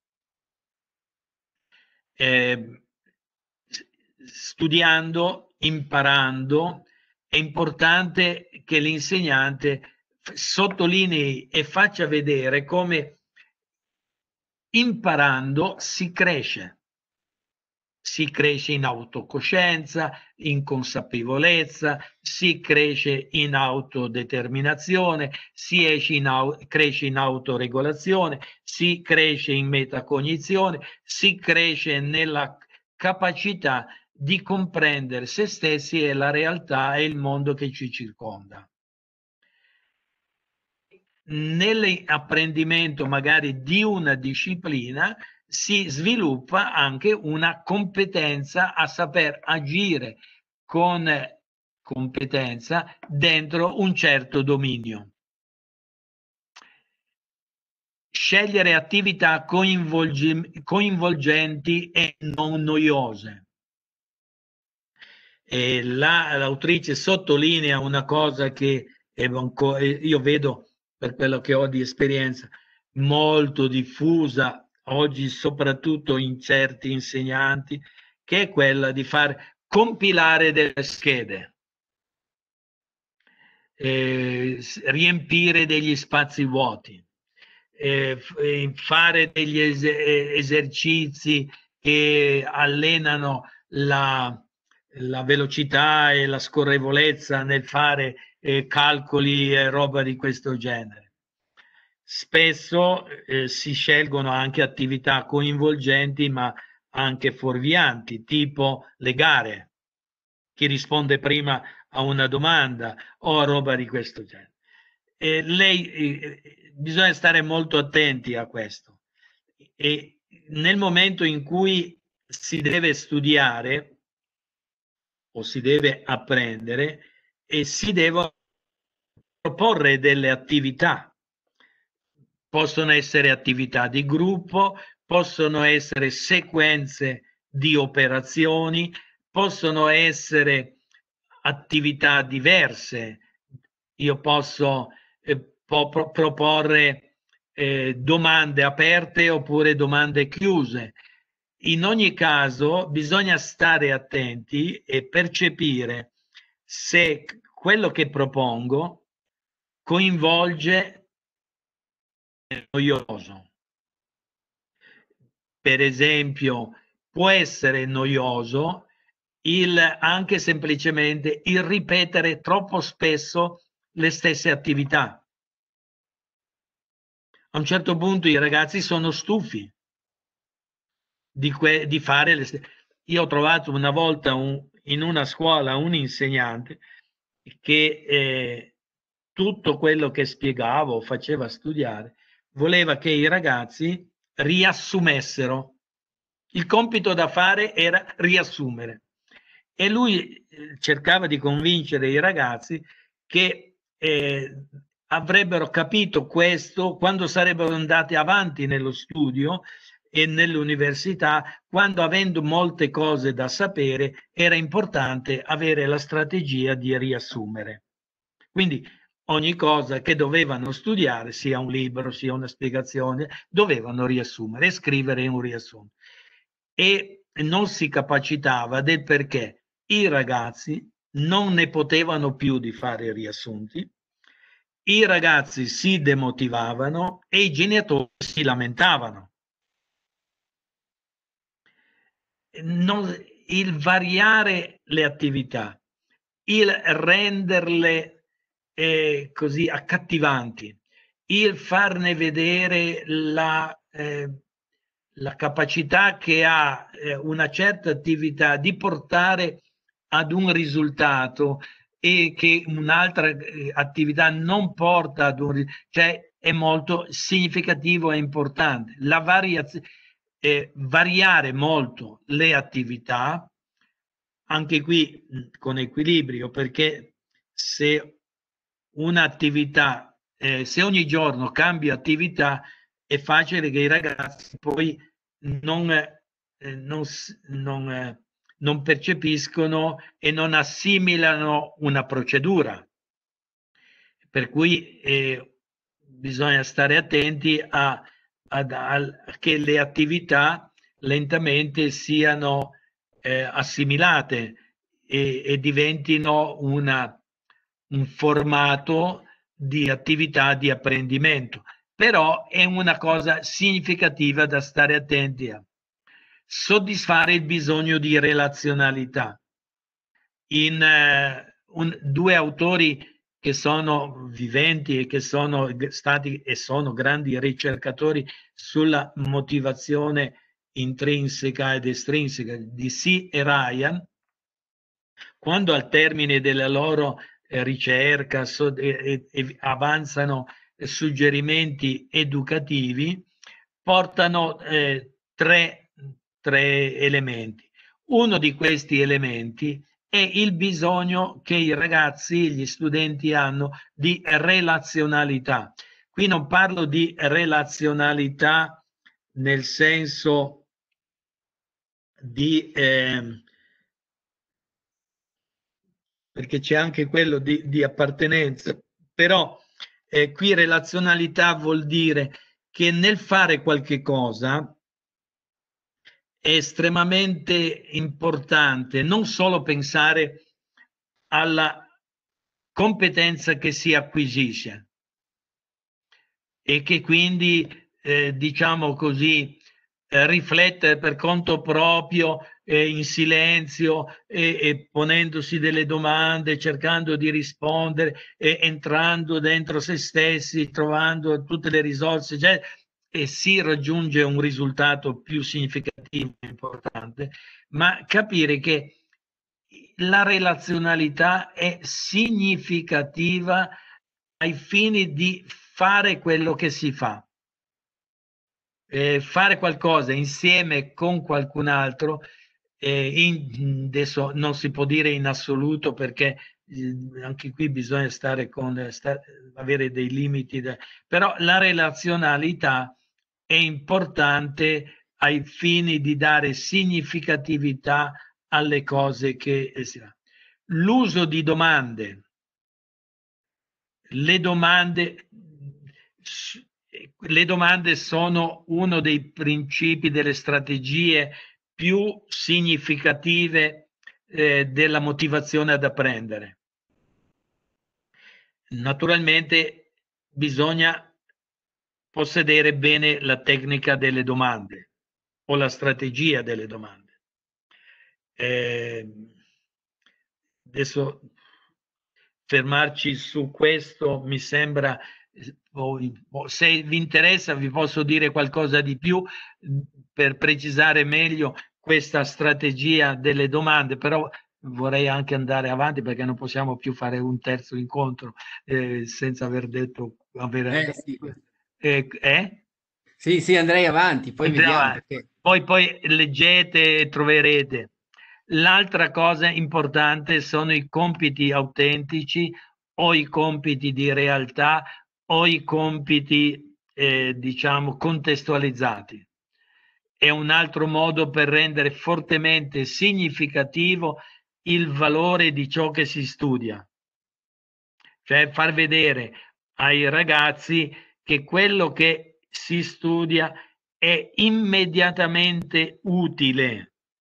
S2: Studiando, imparando, è importante che l'insegnante sottolinei e faccia vedere come imparando si cresce. Si cresce in autocoscienza, in consapevolezza, si cresce in autodeterminazione, cresce in autoregolazione, si cresce in metacognizione, si cresce nella capacità di comprendere se stessi e la realtà e il mondo che ci circonda. Nell'apprendimento magari di una disciplina si sviluppa anche una competenza a saper agire con competenza dentro un certo dominio. Scegliere attività coinvolgenti e non noiose. E l'autrice sottolinea una cosa che io vedo, per quello che ho di esperienza, molto diffusa oggi, soprattutto in certi insegnanti, che è quella di far compilare delle schede, riempire degli spazi vuoti, fare degli esercizi che allenano la velocità e la scorrevolezza nel fare calcoli e roba di questo genere. Spesso si scelgono anche attività coinvolgenti ma anche fuorvianti, tipo le gare, chi risponde prima a una domanda o roba di questo genere. Bisogna stare molto attenti a questo. E nel momento in cui si deve studiare o si deve apprendere e si devono proporre delle attività. Possono essere attività di gruppo, possono essere sequenze di operazioni, possono essere attività diverse. Io posso proporre domande aperte oppure domande chiuse. In ogni caso bisogna stare attenti e percepire se quello che propongo coinvolge il noioso. Per esempio, può essere noioso anche semplicemente il ripetere troppo spesso le stesse attività. A un certo punto i ragazzi sono stufi di fare le stesse. Io ho trovato una volta in una scuola un insegnante che tutto quello che spiegava o faceva studiare voleva che i ragazzi riassumessero. Il compito da fare era riassumere. E lui cercava di convincere i ragazzi che avrebbero capito questo quando sarebbero andati avanti nello studio e nell'università, quando, avendo molte cose da sapere, era importante avere la strategia di riassumere. Quindi ogni cosa che dovevano studiare, sia un libro, sia una spiegazione, dovevano riassumere e scrivere un riassunto. E non si capacitava del perché i ragazzi non ne potevano più di fare riassunti, i ragazzi si demotivavano e i genitori si lamentavano. Il variare le attività, il renderle così accattivanti, il farne vedere la capacità che ha una certa attività di portare ad un risultato e che un'altra attività non porta ad un risultato, cioè è molto significativo e importante. La variazione, variare molto le attività, anche qui con equilibrio, perché se un'attività, se ogni giorno cambio attività, è facile che i ragazzi poi non percepiscono e non assimilano una procedura. Per cui bisogna stare attenti a che le attività lentamente siano assimilate e diventino un formato di attività di apprendimento. Però è una cosa significativa da stare attenti a. Soddisfare il bisogno di relazionalità. Due autori che sono viventi e che sono stati e sono grandi ricercatori sulla motivazione intrinseca ed estrinseca, Deci e Ryan, quando al termine della loro ricerca avanzano suggerimenti educativi, portano tre elementi. Uno di questi elementi è il bisogno che i ragazzi, gli studenti hanno di relazionalità. Qui non parlo di relazionalità nel senso di perché c'è anche quello di appartenenza, però qui relazionalità vuol dire che nel fare qualche cosa è estremamente importante non solo pensare alla competenza che si acquisisce e che quindi, diciamo così, riflettere per conto proprio, in silenzio e ponendosi delle domande, cercando di rispondere, entrando dentro se stessi, trovando tutte le risorse, cioè, e si raggiunge un risultato più significativo e importante, ma capire che la relazionalità è significativa ai fini di fare quello che si fa. Fare qualcosa insieme con qualcun altro, adesso non si può dire in assoluto perché anche qui bisogna stare avere dei limiti, però la relazionalità è importante ai fini di dare significatività alle cose che si fa. L'uso di domande. Le domande sono uno dei principi, delle strategie più significative della motivazione ad apprendere. Naturalmente bisogna possedere bene la tecnica delle domande o la strategia delle domande. Adesso fermarci su questo mi sembra, se vi interessa vi posso dire qualcosa di più per precisare meglio questa strategia delle domande, però vorrei anche andare avanti perché non possiamo più fare un terzo incontro senza aver detto
S1: Sì.
S2: eh?
S1: Sì, andrei avanti, poi
S2: Andiamo
S1: vediamo.
S2: avanti.
S1: Perché...
S2: Poi leggete e troverete. L'altra cosa importante sono i compiti autentici o i compiti di realtà o i compiti, diciamo, contestualizzati. È un altro modo per rendere fortemente significativo il valore di ciò che si studia. Cioè far vedere ai ragazzi che quello che si studia è immediatamente utile.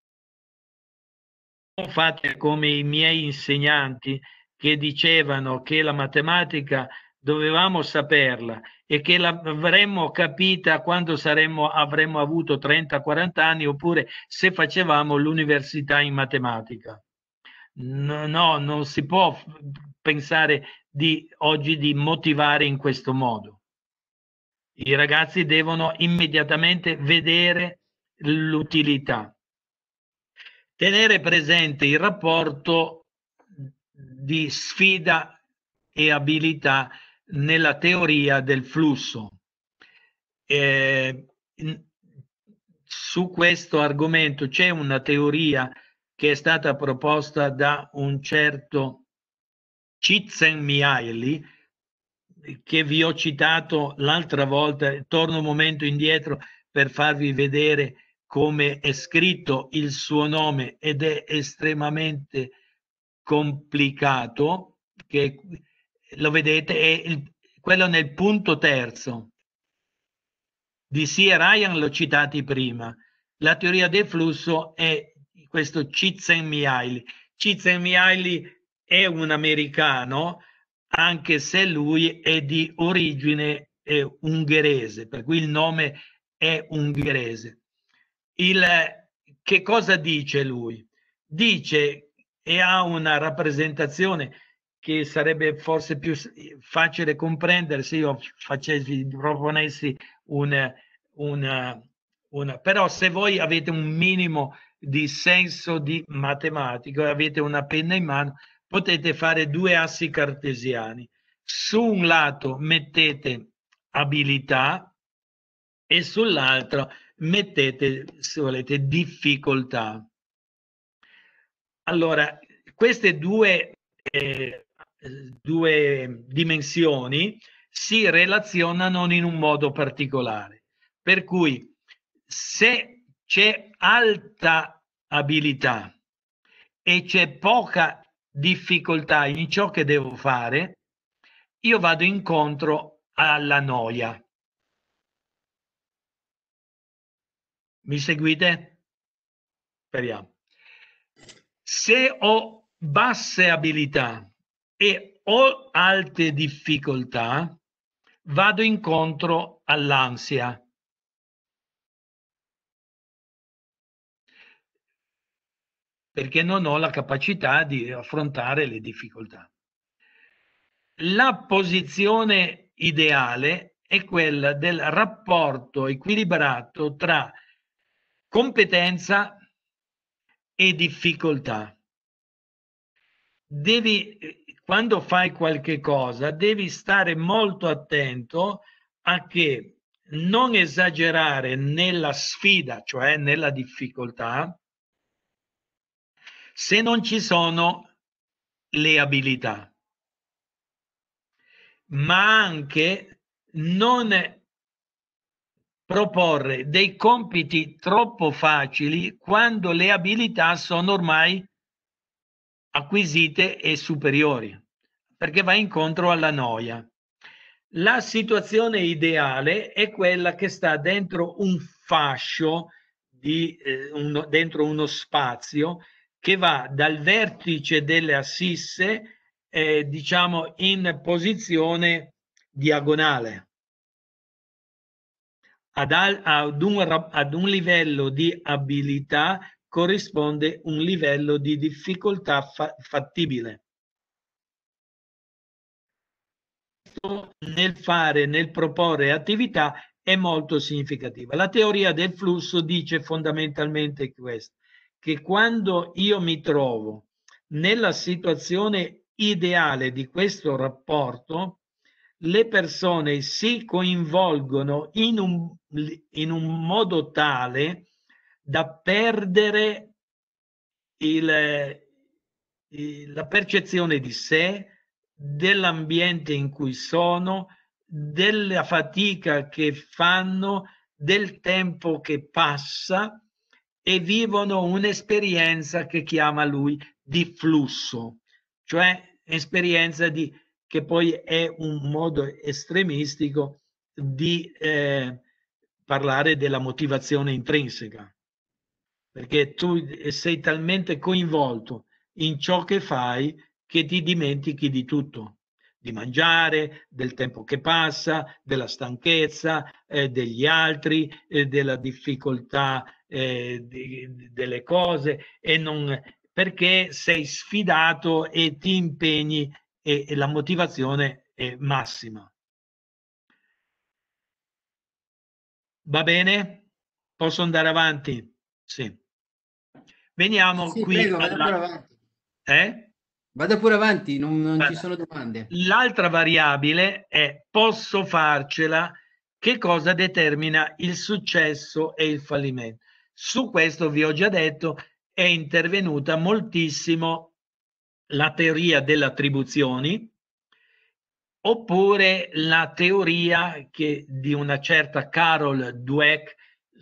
S2: Non fate come i miei insegnanti che dicevano che la matematica dovevamo saperla e che l'avremmo capita quando avremmo avuto 30-40 anni oppure se facevamo l'università in matematica. No, non si può pensare oggi di motivare in questo modo. I ragazzi devono immediatamente vedere l'utilità. Tenere presente il rapporto di sfida e abilità nella teoria del flusso. Su questo argomento c'è una teoria che è stata proposta da un certo Csikszentmihalyi, che vi ho citato l'altra volta. Torno un momento indietro per farvi vedere come è scritto il suo nome ed è estremamente complicato, che lo vedete, è quello nel punto terzo. DC e Ryan l'ho citati prima. La teoria del flusso è questo Csikszentmihalyi. Csikszentmihalyi è un americano, anche se lui è di origine ungherese, per cui il nome è ungherese. Che cosa dice lui? Dice, e ha una rappresentazione che sarebbe forse più facile comprendere se io proponessi però se voi avete un minimo di senso di matematica e avete una penna in mano, potete fare due assi cartesiani. Su un lato mettete abilità e sull'altro mettete, se volete, difficoltà. Allora, queste due dimensioni si relazionano in un modo particolare. Per cui se c'è alta abilità e c'è poca difficoltà in ciò che devo fare, io vado incontro alla noia. Mi seguite? Speriamo. Se ho basse abilità e ho alte difficoltà, vado incontro all'ansia. Perché non ho la capacità di affrontare le difficoltà. La posizione ideale è quella del rapporto equilibrato tra competenza e difficoltà. Quando fai qualche cosa, devi stare molto attento a che non esagerare nella sfida, cioè nella difficoltà, se non ci sono le abilità, ma anche non proporre dei compiti troppo facili quando le abilità sono ormai acquisite e superiori, perché va incontro alla noia. La situazione ideale è quella che sta dentro un fascio, dentro uno spazio che va dal vertice delle assisse, diciamo, in posizione diagonale. Ad un livello di abilità corrisponde un livello di difficoltà fattibile. Nel proporre attività è molto significativa. La teoria del flusso dice fondamentalmente questo, che quando io mi trovo nella situazione ideale di questo rapporto, le persone si coinvolgono in un modo tale da perdere la percezione di sé, dell'ambiente in cui sono, della fatica che fanno, del tempo che passa, e vivono un'esperienza che chiama lui di flusso, cioè esperienza che poi è un modo estremistico di parlare della motivazione intrinseca, perché tu sei talmente coinvolto in ciò che fai che ti dimentichi di tutto, di mangiare, del tempo che passa, della stanchezza, degli altri, della difficoltà delle cose, perché sei sfidato e ti impegni e la motivazione è massima. Va bene? Posso andare avanti? Sì. Veniamo
S1: Sì,
S2: qui
S1: prego, vada pure
S2: alla...
S1: avanti.
S2: Eh?
S1: Vada pure avanti, non ci sono domande.
S2: L'altra variabile è: posso farcela? Che cosa determina il successo e il fallimento? Su questo vi ho già detto, è intervenuta moltissimo la teoria delle attribuzioni, oppure la teoria di una certa Carol Dweck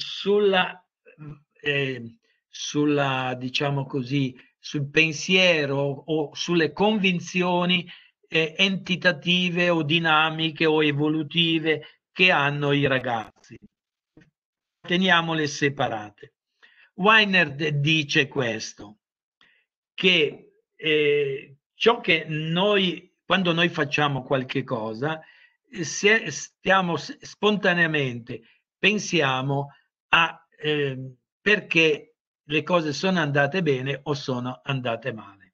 S2: diciamo così, sul pensiero o sulle convinzioni entitative o dinamiche o evolutive che hanno i ragazzi. Teniamole separate. Weiner dice questo, che ciò che quando noi facciamo qualche cosa, stiamo spontaneamente, pensiamo a perché le cose sono andate bene o sono andate male.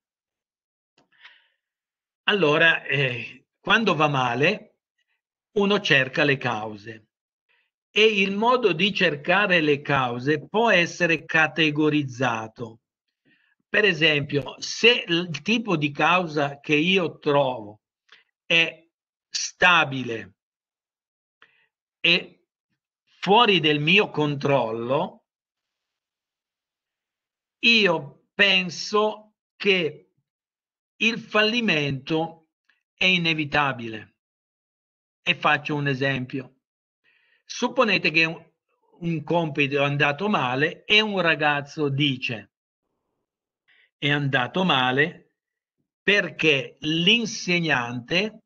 S2: Allora, quando va male, uno cerca le cause, e il modo di cercare le cause può essere categorizzato. Per esempio, se il tipo di causa che io trovo è stabile e fuori del mio controllo, io penso che il fallimento è inevitabile. E faccio un esempio. Supponete che un compito è andato male e un ragazzo dice: è andato male perché l'insegnante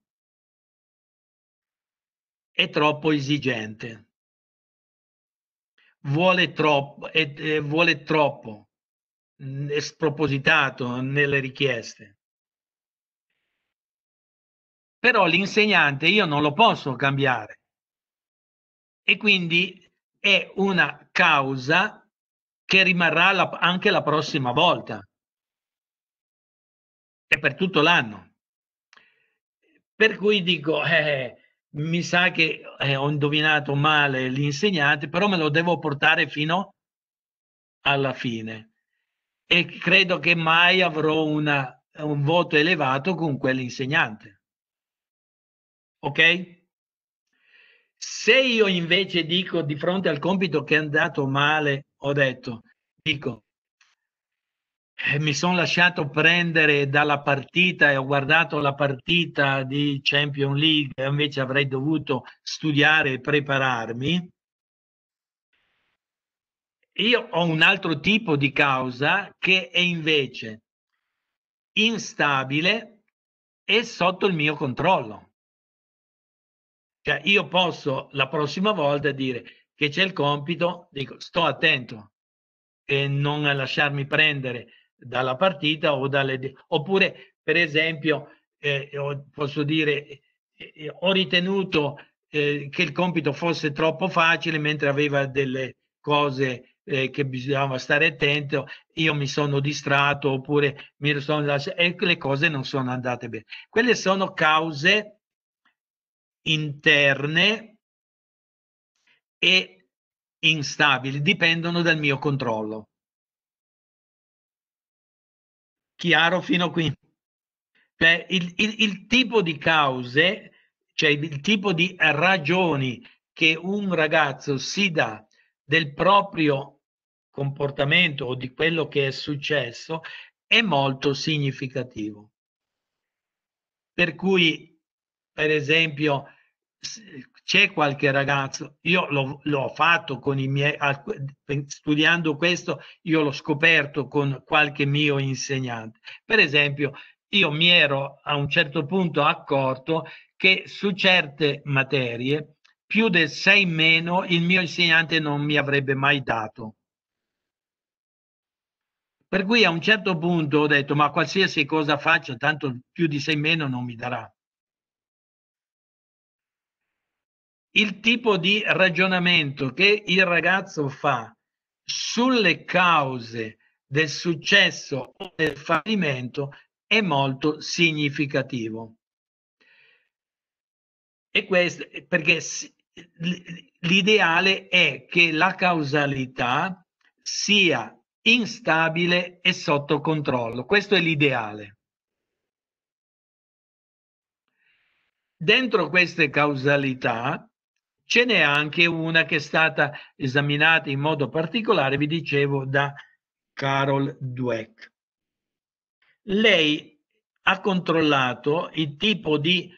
S2: è troppo esigente, vuole troppo, è spropositato nelle richieste. Però l'insegnante io non lo posso cambiare e quindi è una causa che rimarrà anche la prossima volta e per tutto l'anno. Per cui dico, mi sa che ho indovinato male l'insegnante, però me lo devo portare fino alla fine e credo che mai avrò un voto elevato con quell'insegnante. Ok? Se io invece dico di fronte al compito che è andato male, dico, mi sono lasciato prendere dalla partita e ho guardato la partita di Champions League e invece avrei dovuto studiare e prepararmi. Io ho un altro tipo di causa che è invece instabile e sotto il mio controllo. Cioè io posso la prossima volta dire che c'è il compito, dico sto attento e non lasciarmi prendere dalla partita o oppure per esempio posso dire ho ritenuto che il compito fosse troppo facile mentre aveva delle cose che bisognava stare attento, io mi sono distratto oppure mi sono lasciato e le cose non sono andate bene. Quelle sono cause interne e instabili, dipendono dal mio controllo. Chiaro fino a qui? Cioè il tipo di cause, cioè il tipo di ragioni che un ragazzo si dà del proprio comportamento o di quello che è successo è molto significativo. Per cui, per esempio, c'è qualche ragazzo, io l'ho fatto con i miei, studiando questo, io l'ho scoperto con qualche mio insegnante. Per esempio, io mi ero a un certo punto accorto che su certe materie più del 6 meno il mio insegnante non mi avrebbe mai dato. Per cui a un certo punto ho detto, ma qualsiasi cosa faccio, tanto più di 6 meno non mi darà. Il tipo di ragionamento che il ragazzo fa sulle cause del successo o del fallimento è molto significativo. E questo perché l'ideale è che la causalità sia instabile e sotto controllo. Questo è l'ideale. Dentro queste causalità ce n'è anche una che è stata esaminata in modo particolare, vi dicevo, da Carol Dweck. Lei ha controllato il tipo di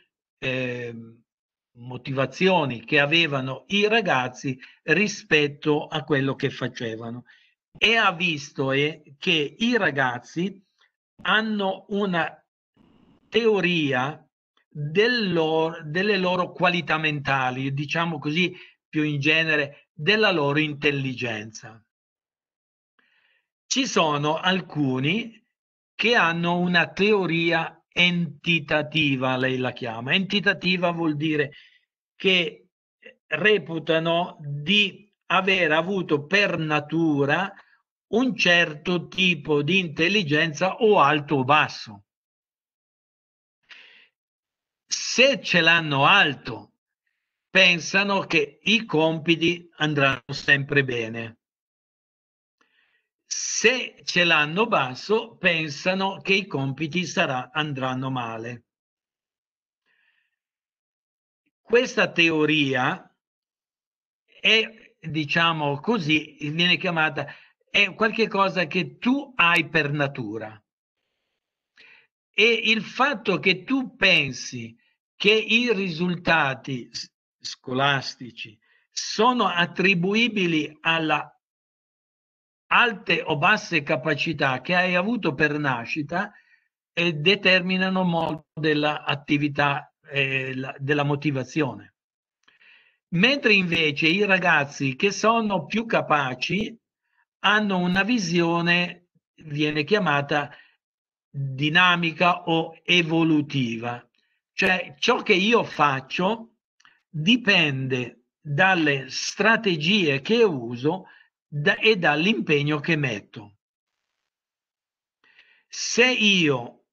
S2: motivazioni che avevano i ragazzi rispetto a quello che facevano e ha visto che i ragazzi hanno una teoria delle loro qualità mentali, diciamo così più in genere, della loro intelligenza. Ci sono alcuni che hanno una teoria entitativa, lei la chiama. Entitativa vuol dire che reputano di aver avuto per natura un certo tipo di intelligenza o alto o basso. Se ce l'hanno alto, pensano che i compiti andranno sempre bene. Se ce l'hanno basso, pensano che i compiti andranno male. Questa teoria è, diciamo così, viene chiamata, è qualche cosa che tu hai per natura. E il fatto che tu pensi che i risultati scolastici sono attribuibili alla alte o basse capacità che hai avuto per nascita determinano molto dell'attività, della motivazione. Mentre invece i ragazzi che sono più capaci hanno una visione, viene chiamata dinamica o evolutiva, cioè ciò che io faccio dipende dalle strategie che uso e dall'impegno che metto. Se io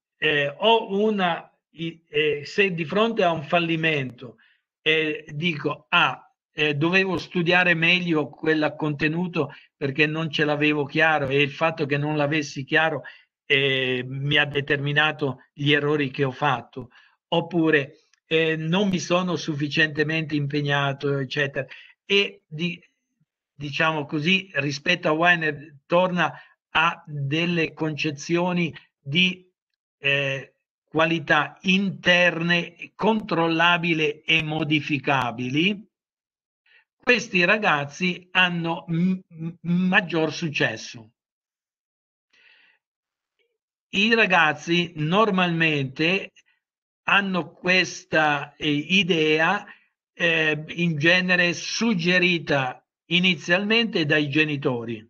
S2: se di fronte a un fallimento dico dovevo studiare meglio quel contenuto perché non ce l'avevo chiaro, e il fatto che non l'avessi chiaro mi ha determinato gli errori che ho fatto, oppure non mi sono sufficientemente impegnato, eccetera. E diciamo così, rispetto a Weiner torna a delle concezioni di qualità interne controllabili e modificabili. Questi ragazzi hanno maggior successo. I ragazzi normalmente hanno questa idea in genere suggerita inizialmente dai genitori.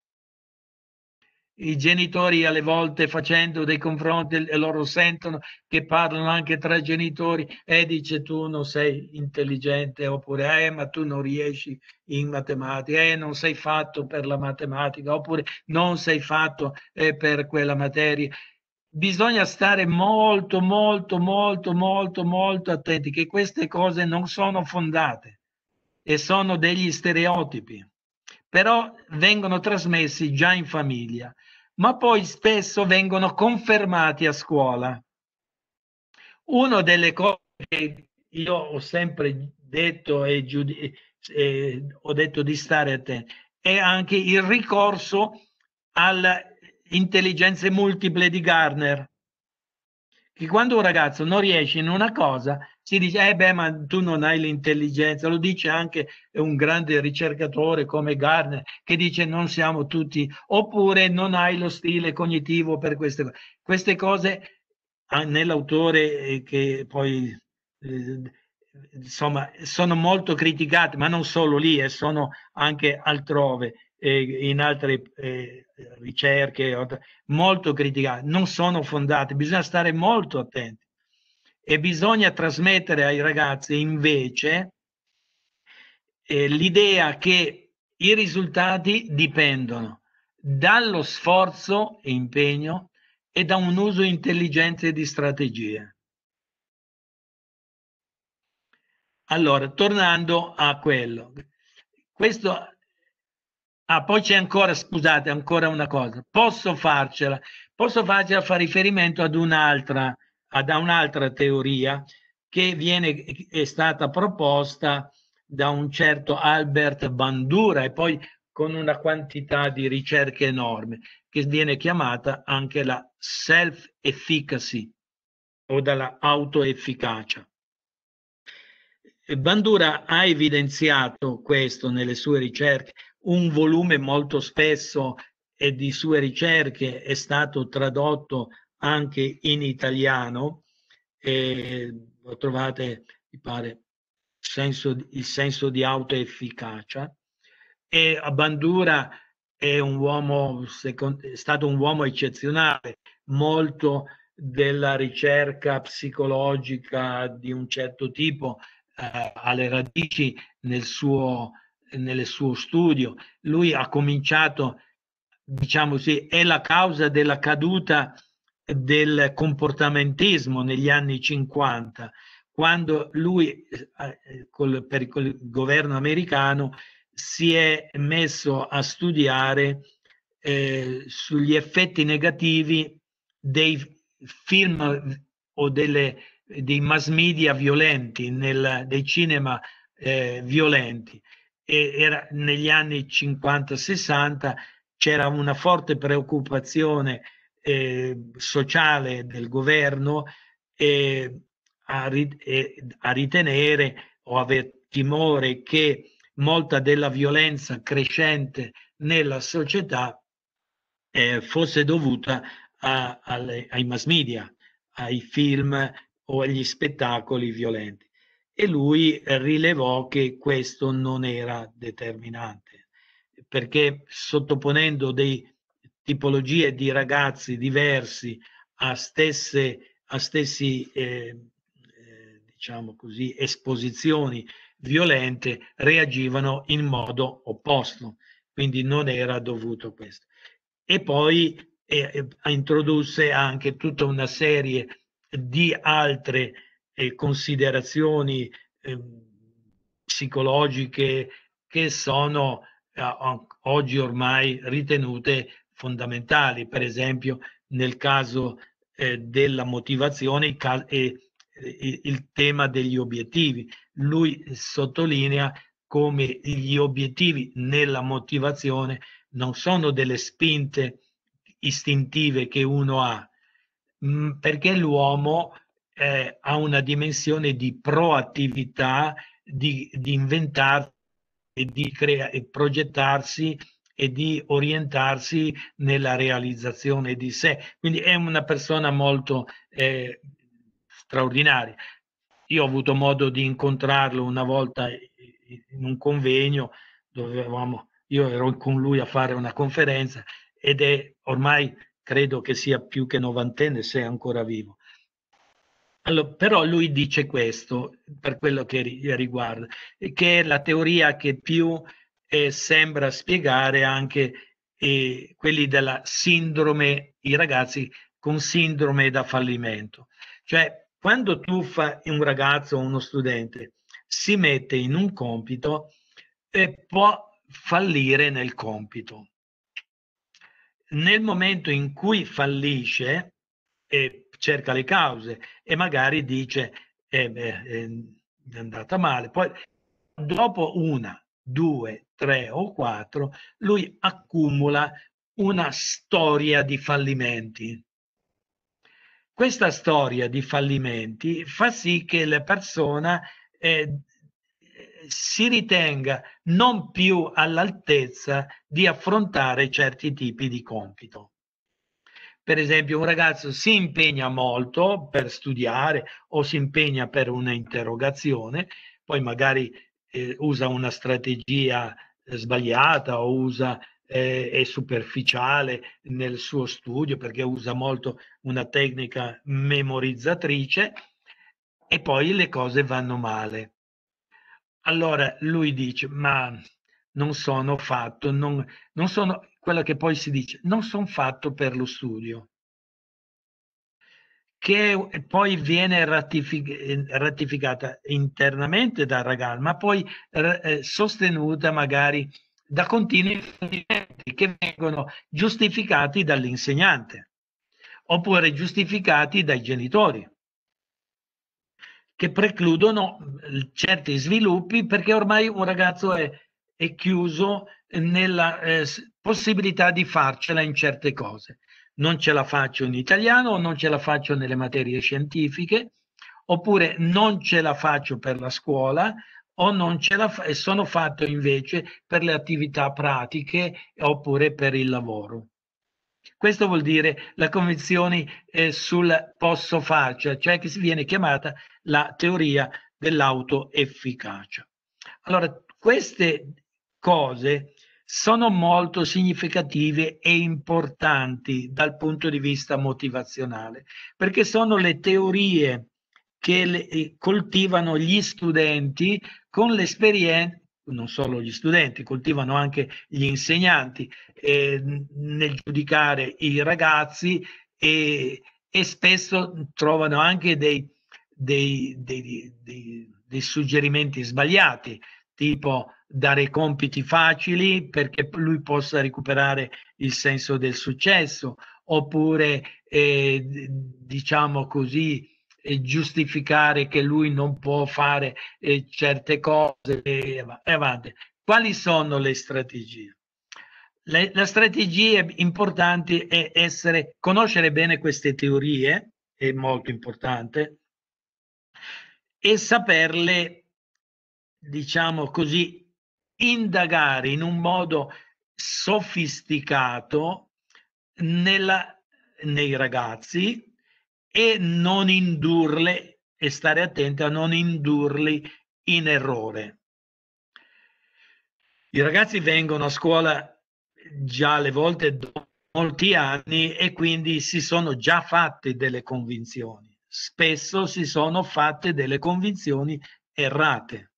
S2: I genitori alle volte, facendo dei confronti, e loro sentono che parlano anche tra genitori, e dice tu non sei intelligente, oppure ma tu non riesci in matematica, non sei fatto per la matematica, oppure non sei fatto per quella materia. Bisogna stare molto attenti che queste cose non sono fondate e sono degli stereotipi, però vengono trasmessi già in famiglia, ma poi spesso vengono confermati a scuola. Una delle cose che io ho sempre detto ho detto di stare attenti è anche il ricorso alle intelligenze multiple di Gardner, che quando un ragazzo non riesce in una cosa si dice ma tu non hai l'intelligenza. Lo dice anche un grande ricercatore come Gardner, che dice non siamo tutti, oppure non hai lo stile cognitivo per queste cose. Queste cose nell'autore che poi insomma sono molto criticate, ma non solo lì, sono anche altrove, in altre ricerche molto criticate, non sono fondate, bisogna stare molto attenti e bisogna trasmettere ai ragazzi invece l'idea che i risultati dipendono dallo sforzo e impegno e da un uso intelligente di strategie. Allora, tornando a quello, questo poi c'è ancora, scusate, ancora una cosa, posso farcela a fare riferimento ad un'altra teoria che è stata proposta da un certo Albert Bandura e poi con una quantità di ricerche enorme, che viene chiamata anche la self-efficacy o dalla autoefficacia. Bandura ha evidenziato questo nelle sue ricerche, un volume molto spesso di sue ricerche è stato tradotto anche in italiano, lo trovate, mi pare, il senso di autoefficacia, e Bandura è stato un uomo eccezionale, molto della ricerca psicologica di un certo tipo alle radici nel suo studio. Lui ha cominciato, diciamo così, è la causa della caduta del comportamentismo negli anni 50, quando lui per il governo americano si è messo a studiare sugli effetti negativi dei film o dei mass media violenti, dei cinema violenti. Era negli anni 50-60 c'era una forte preoccupazione sociale del governo a ritenere o aver timore che molta della violenza crescente nella società fosse dovuta ai mass media, ai film o agli spettacoli violenti. E lui rilevò che questo non era determinante, perché sottoponendo dei tipologie di ragazzi diversi a stessi diciamo così, esposizioni violente, reagivano in modo opposto, quindi non era dovuto questo. E poi introdusse anche tutta una serie di altre considerazioni psicologiche che sono oggi ormai ritenute fondamentali. Per esempio, nel caso della motivazione, il tema degli obiettivi. Lui sottolinea come gli obiettivi nella motivazione non sono delle spinte istintive che uno ha, perché l'uomo ha una dimensione di proattività, di inventarsi e di progettarsi e di orientarsi nella realizzazione di sé. Quindi è una persona molto straordinaria. Io ho avuto modo di incontrarlo una volta in un convegno dove io ero con lui a fare una conferenza ed è ormai credo che sia più che novantenne, se è ancora vivo. Allora, però lui dice questo per quello che riguarda, che è la teoria che più sembra spiegare anche quelli della sindrome, i ragazzi con sindrome da fallimento. Cioè, quando un ragazzo o uno studente si mette in un compito, può fallire nel compito. Nel momento in cui fallisce, cerca le cause e magari dice è andata male. Poi dopo una, due, tre o quattro, lui accumula una storia di fallimenti. Questa storia di fallimenti fa sì che la persona si ritenga non più all'altezza di affrontare certi tipi di compito. Per esempio, un ragazzo si impegna molto per studiare o si impegna per un'interrogazione, poi magari usa una strategia sbagliata o è superficiale nel suo studio perché usa molto una tecnica memorizzatrice e poi le cose vanno male. Allora lui dice, ma non sono fatto, non sono quello che poi si dice, non sono fatto per lo studio, che poi viene ratificata internamente dal ragazzo, ma poi sostenuta magari da continui fallimenti che vengono giustificati dall'insegnante oppure giustificati dai genitori, che precludono certi sviluppi perché ormai un ragazzo è chiuso nella possibilità di farcela in certe cose. Non ce la faccio in italiano, non ce la faccio nelle materie scientifiche, oppure non ce la faccio per la scuola o non ce la e sono fatto invece per le attività pratiche oppure per il lavoro. Questo vuol dire la convinzione sul posso farcela, cioè che si viene chiamata la teoria dell'autoefficacia. Allora, queste cose sono molto significative e importanti dal punto di vista motivazionale, perché sono le teorie che coltivano gli studenti con l'esperienza, non solo gli studenti, coltivano anche gli insegnanti nel giudicare i ragazzi e spesso trovano anche dei suggerimenti sbagliati, tipo dare compiti facili perché lui possa recuperare il senso del successo, oppure diciamo così giustificare che lui non può fare certe cose e avanti. Quali sono le strategie? La strategia importante è conoscere bene queste teorie, è molto importante, e saperle, diciamo così, indagare in un modo sofisticato nei ragazzi e non indurle, e stare attenti a non indurli in errore. I ragazzi vengono a scuola già alle volte dopo molti anni e quindi si sono già fatte delle convinzioni. Spesso si sono fatte delle convinzioni errate.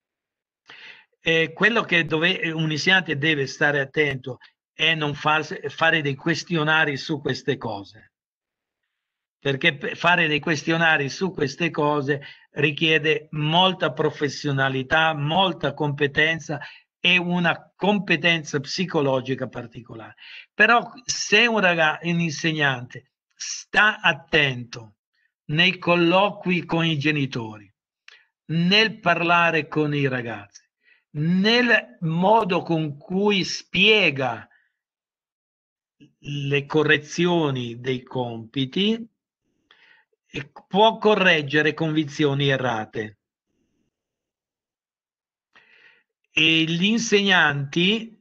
S2: Quello che un insegnante deve stare attento è non fare dei questionari su queste cose, perché fare dei questionari su queste cose richiede molta professionalità, molta competenza e una competenza psicologica particolare. Però se un insegnante sta attento nei colloqui con i genitori, nel parlare con i ragazzi, nel modo con cui spiega le correzioni dei compiti, può correggere convinzioni errate. E gli insegnanti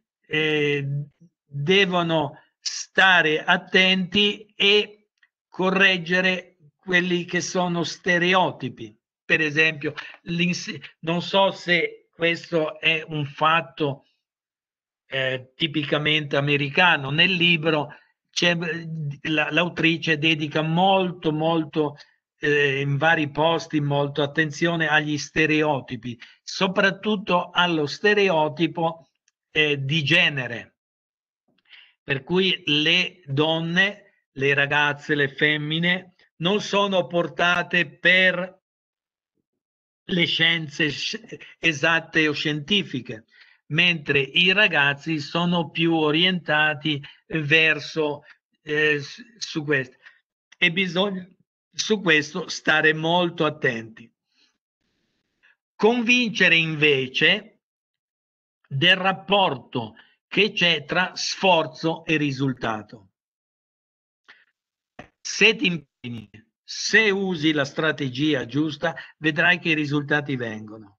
S2: devono stare attenti e correggere quelli che sono stereotipi. Per esempio, non so se questo è un fatto tipicamente americano. Nel libro l'autrice dedica molto in vari posti molto attenzione agli stereotipi, soprattutto allo stereotipo di genere, per cui le donne, le ragazze, le femmine non sono portate per le scienze esatte o scientifiche, mentre i ragazzi sono più orientati verso su questo, e bisogna su questo stare molto attenti. Convincere invece del rapporto che c'è tra sforzo e risultato. Se ti impegni, se usi la strategia giusta, vedrai che i risultati vengono.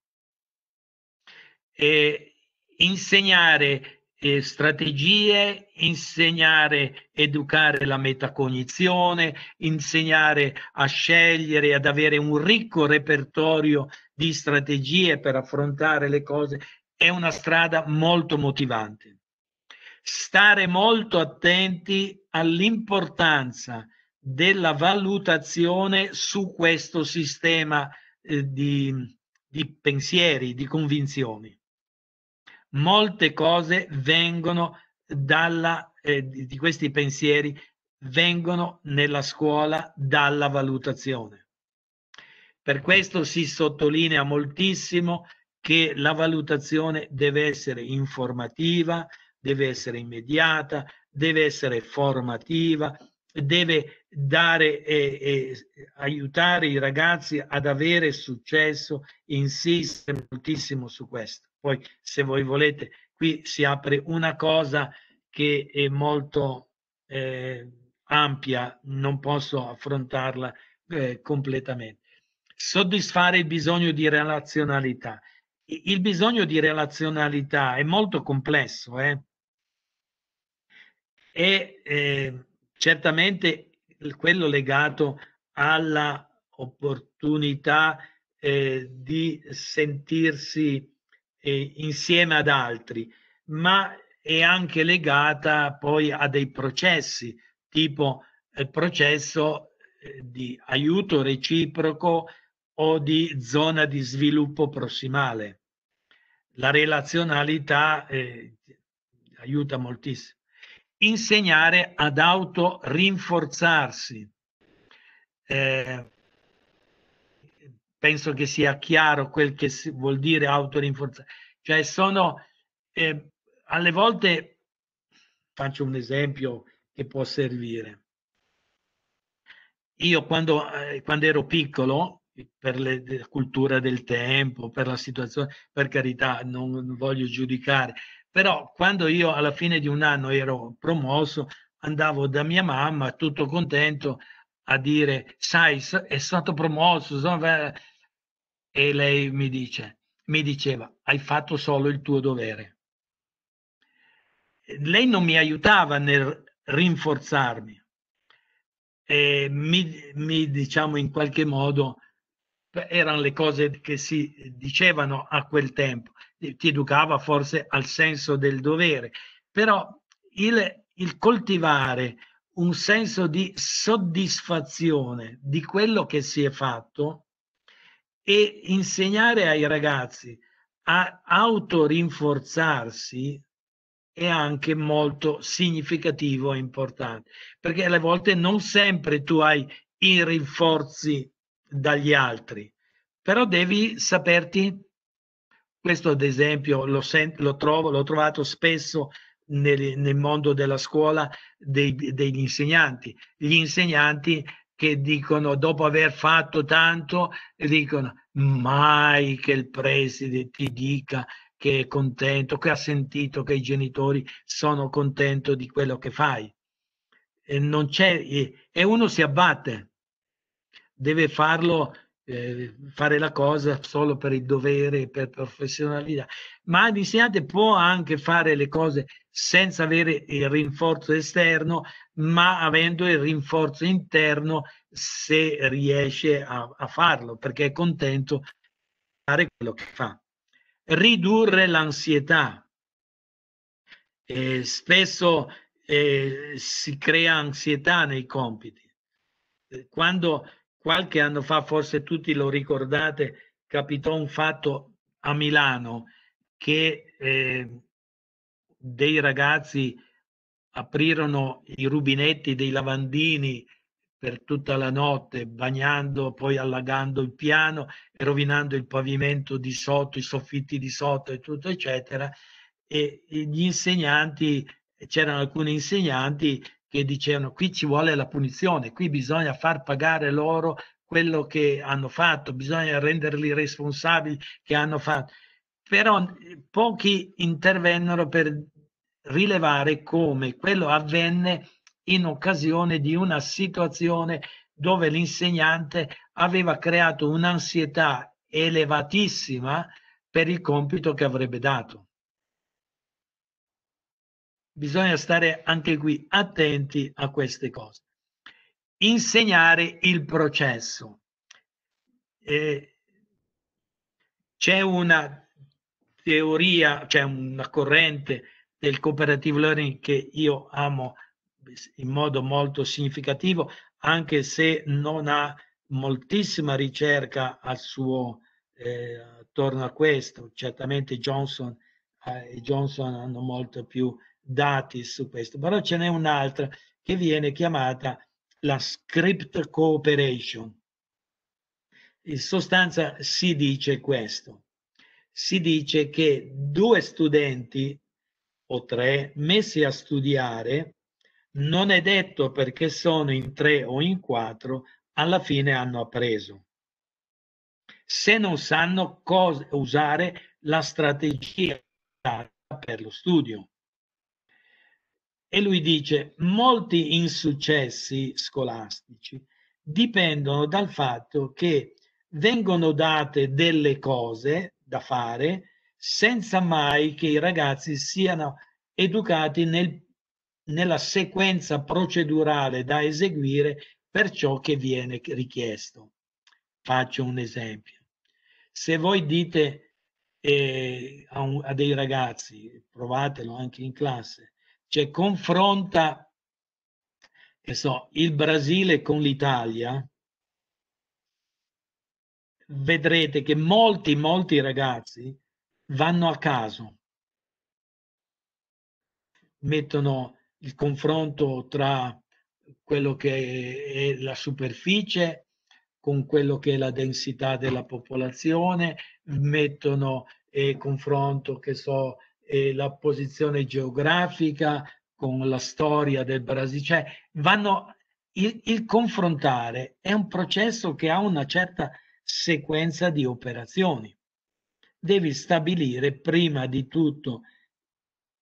S2: Insegnare strategie, insegnare, educare la metacognizione, insegnare a scegliere, ad avere un ricco repertorio di strategie per affrontare le cose, è una strada molto motivante. Stare molto attenti all'importanza della valutazione su questo sistema di pensieri, di convinzioni. Molte cose vengono di questi pensieri vengono nella scuola dalla valutazione. Per questo si sottolinea moltissimo che la valutazione deve essere informativa, deve essere immediata, deve essere formativa, deve dare aiutare i ragazzi ad avere successo, insistere moltissimo su questo. Poi, se voi volete, qui si apre una cosa che è molto ampia, non posso affrontarla completamente. Soddisfare il bisogno di relazionalità. Il bisogno di relazionalità è molto complesso, e certamente quello legato alla opportunità di sentirsi insieme ad altri, ma è anche legata poi a dei processi, tipo il processo di aiuto reciproco o di zona di sviluppo prossimale. La relazionalità aiuta moltissimo. Insegnare ad autorinforzarsi. Penso che sia chiaro quel che vuol dire autorinforzare. Cioè alle volte, faccio un esempio che può servire. Io quando ero piccolo, per la cultura del tempo, per la situazione, per carità, non voglio giudicare, Però quando io alla fine di un anno ero promosso, andavo da mia mamma tutto contento a dire, sai, è stato promosso, e lei mi diceva, hai fatto solo il tuo dovere. Lei non mi aiutava nel rinforzarmi, diciamo in qualche modo erano le cose che si dicevano a quel tempo, ti educava forse al senso del dovere, però il coltivare un senso di soddisfazione di quello che si è fatto e insegnare ai ragazzi a autorinforzarsi è anche molto significativo e importante, perché alle volte non sempre tu hai i rinforzi dagli altri, però devi saperti, questo ad esempio l'ho trovato spesso nel mondo della scuola degli insegnanti, gli insegnanti che dicono, dopo aver fatto tanto, dicono mai che il preside ti dica che è contento, che ha sentito che i genitori sono contenti di quello che fai. E non c'è, e uno si abbatte, deve farlo, fare la cosa solo per il dovere, per professionalità, ma l'insegnante può anche fare le cose senza avere il rinforzo esterno, ma avendo il rinforzo interno se riesce a farlo, perché è contento di fare quello che fa. Ridurre l'ansietà. Spesso si crea ansietà nei compiti. Quando qualche anno fa, forse tutti lo ricordate, capitò un fatto a Milano che dei ragazzi aprirono i rubinetti dei lavandini per tutta la notte, bagnando, poi allagando il piano e rovinando il pavimento di sotto, i soffitti di sotto e tutto, eccetera. E gli insegnanti, c'erano alcuni insegnanti che dicevano qui ci vuole la punizione, qui bisogna far pagare loro quello che hanno fatto, bisogna renderli responsabili che hanno fatto. Però pochi intervennero per rilevare come quello avvenne in occasione di una situazione dove l'insegnante aveva creato un'ansietà elevatissima per il compito che avrebbe dato. Bisogna stare anche qui attenti a queste cose. Insegnare il processo. C'è una teoria, c'è una corrente del cooperative learning che io amo in modo molto significativo, anche se non ha moltissima ricerca al suo attorno a questo. Certamente Johnson e Johnson hanno molto più dati su questo, però ce n'è un'altra che viene chiamata la script cooperation. In sostanza si dice questo, si dice che 2 studenti o 3 messi a studiare, non è detto perché sono in 3 o in 4, alla fine hanno appreso. Se non sanno cosa usare la strategia per lo studio. E lui dice, molti insuccessi scolastici dipendono dal fatto che vengono date delle cose da fare senza mai che i ragazzi siano educati nella sequenza procedurale da eseguire per ciò che viene richiesto. Faccio un esempio. Se voi dite a dei ragazzi, provatelo anche in classe, cioè confronta, che so, il Brasile con l'Italia, vedrete che molti ragazzi vanno a caso, mettono il confronto tra quello che è la superficie con quello che è la densità della popolazione, mettono confronto, che so, la posizione geografica con la storia del Brasile, cioè il confrontare è un processo che ha una certa sequenza di operazioni. Devi stabilire prima di tutto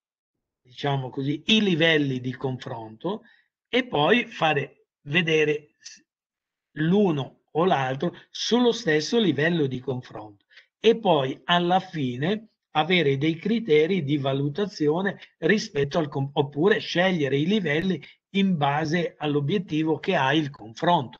S3: diciamo così, i livelli di confronto e poi fare vedere l'uno o l'altro sullo stesso livello di confronto e poi alla fine avere dei criteri di valutazione rispetto oppure scegliere i livelli in base all'obiettivo che ha il confronto.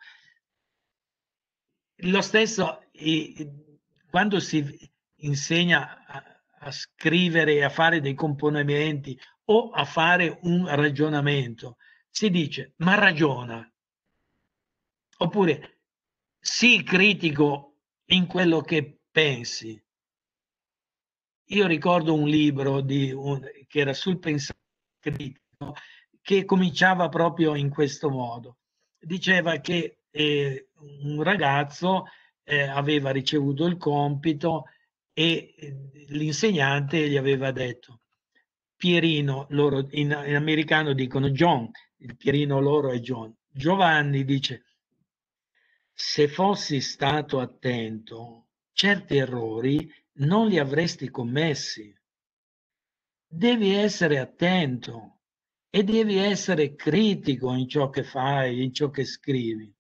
S3: Lo stesso quando si insegna a scrivere e a fare dei componimenti o a fare un ragionamento, si dice ma ragiona, oppure sii critico in quello che pensi. Io ricordo un libro che era sul pensiero critico, che cominciava proprio in questo modo. Diceva che un ragazzo aveva ricevuto il compito e l'insegnante gli aveva detto: Pierino, loro in americano dicono John, il Pierino loro è John. Giovanni dice: se fossi stato attento, certi errori non li avresti commessi. Devi essere attento e devi essere critico in ciò che fai, in ciò che scrivi.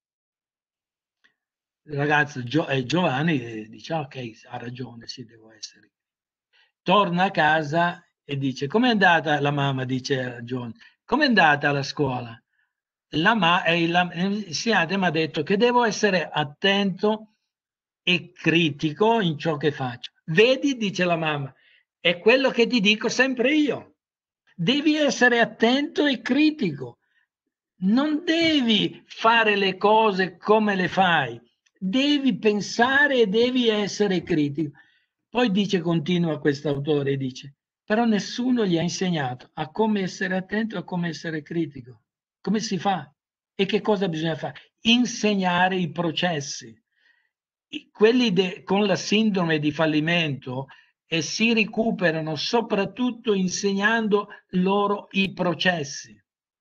S3: Il ragazzo Giovanni dice: ok, ha ragione, sì, devo essere. Torna a casa e dice: com'è andata la mamma? Dice a Giovanni: com'è andata la scuola? L'insegnante mi ha detto che devo essere attento e critico in ciò che faccio. Vedi, dice la mamma, è quello che ti dico sempre io. Devi essere attento e critico. Non devi fare le cose come le fai. Devi pensare e devi essere critico. Poi dice, continua quest'autore, dice, però nessuno gli ha insegnato a come essere attento e a come essere critico. Come si fa? E che cosa bisogna fare? Insegnare i processi. Quelli con la sindrome di fallimento si recuperano soprattutto insegnando loro i processi.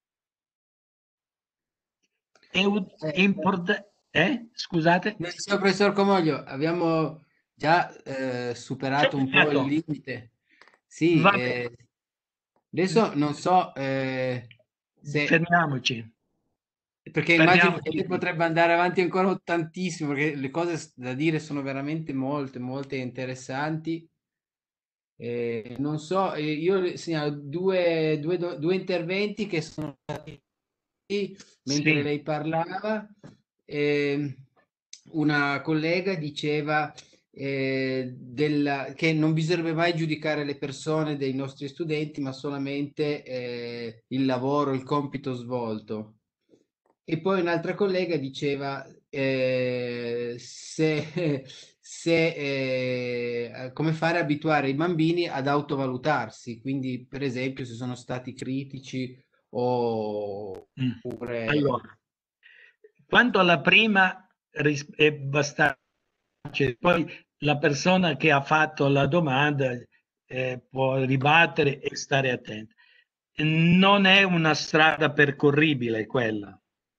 S3: È importante. Scusate?
S1: Signor professor Comoglio, abbiamo già superato un po' il limite. Sì, adesso non so se...
S3: Fermiamoci.
S1: Perché immagino che lei potrebbe andare avanti ancora tantissimo, perché le cose da dire sono veramente molte interessanti. Non so, io segnalo due interventi che sono stati mentre
S3: Sì.
S1: lei parlava. Una collega diceva che non bisognerebbe mai giudicare le persone dei nostri studenti, ma solamente il lavoro, il compito svolto. E poi un'altra collega diceva come fare a abituare i bambini ad autovalutarsi, quindi per esempio se sono stati critici oppure...
S3: Allora, quanto alla prima è abbastanza, poi la persona che ha fatto la domanda può ribattere e stare attenta. Non è una strada percorribile quella,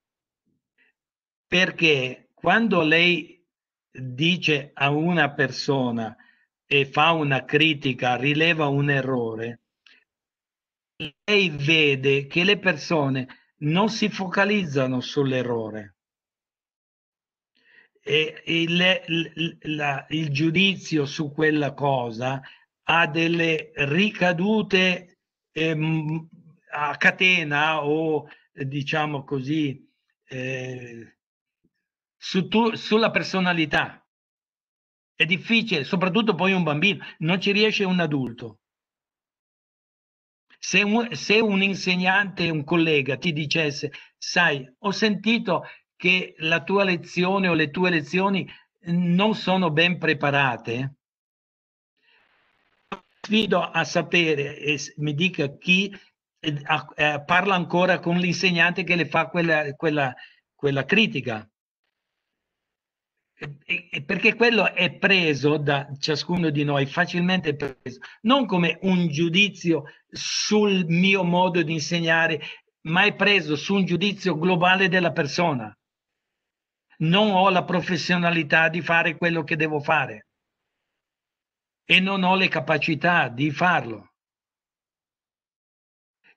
S3: perché quando lei dice a una persona e fa una critica, rileva un errore, lei vede che le persone non si focalizzano sull'errore e il giudizio su quella cosa ha delle ricadute a catena o diciamo così sulla personalità. È difficile, soprattutto poi un bambino, non ci riesce un adulto. Se un insegnante, un collega ti dicesse, sai, ho sentito che la tua lezione o le tue lezioni non sono ben preparate, sfido a sapere e mi dica chi parla ancora con l'insegnante che le fa quella critica. Perché quello è preso da ciascuno di noi, facilmente preso, non come un giudizio sul mio modo di insegnare, ma è preso su un giudizio globale della persona. Non ho la professionalità di fare quello che devo fare e non ho le capacità di farlo.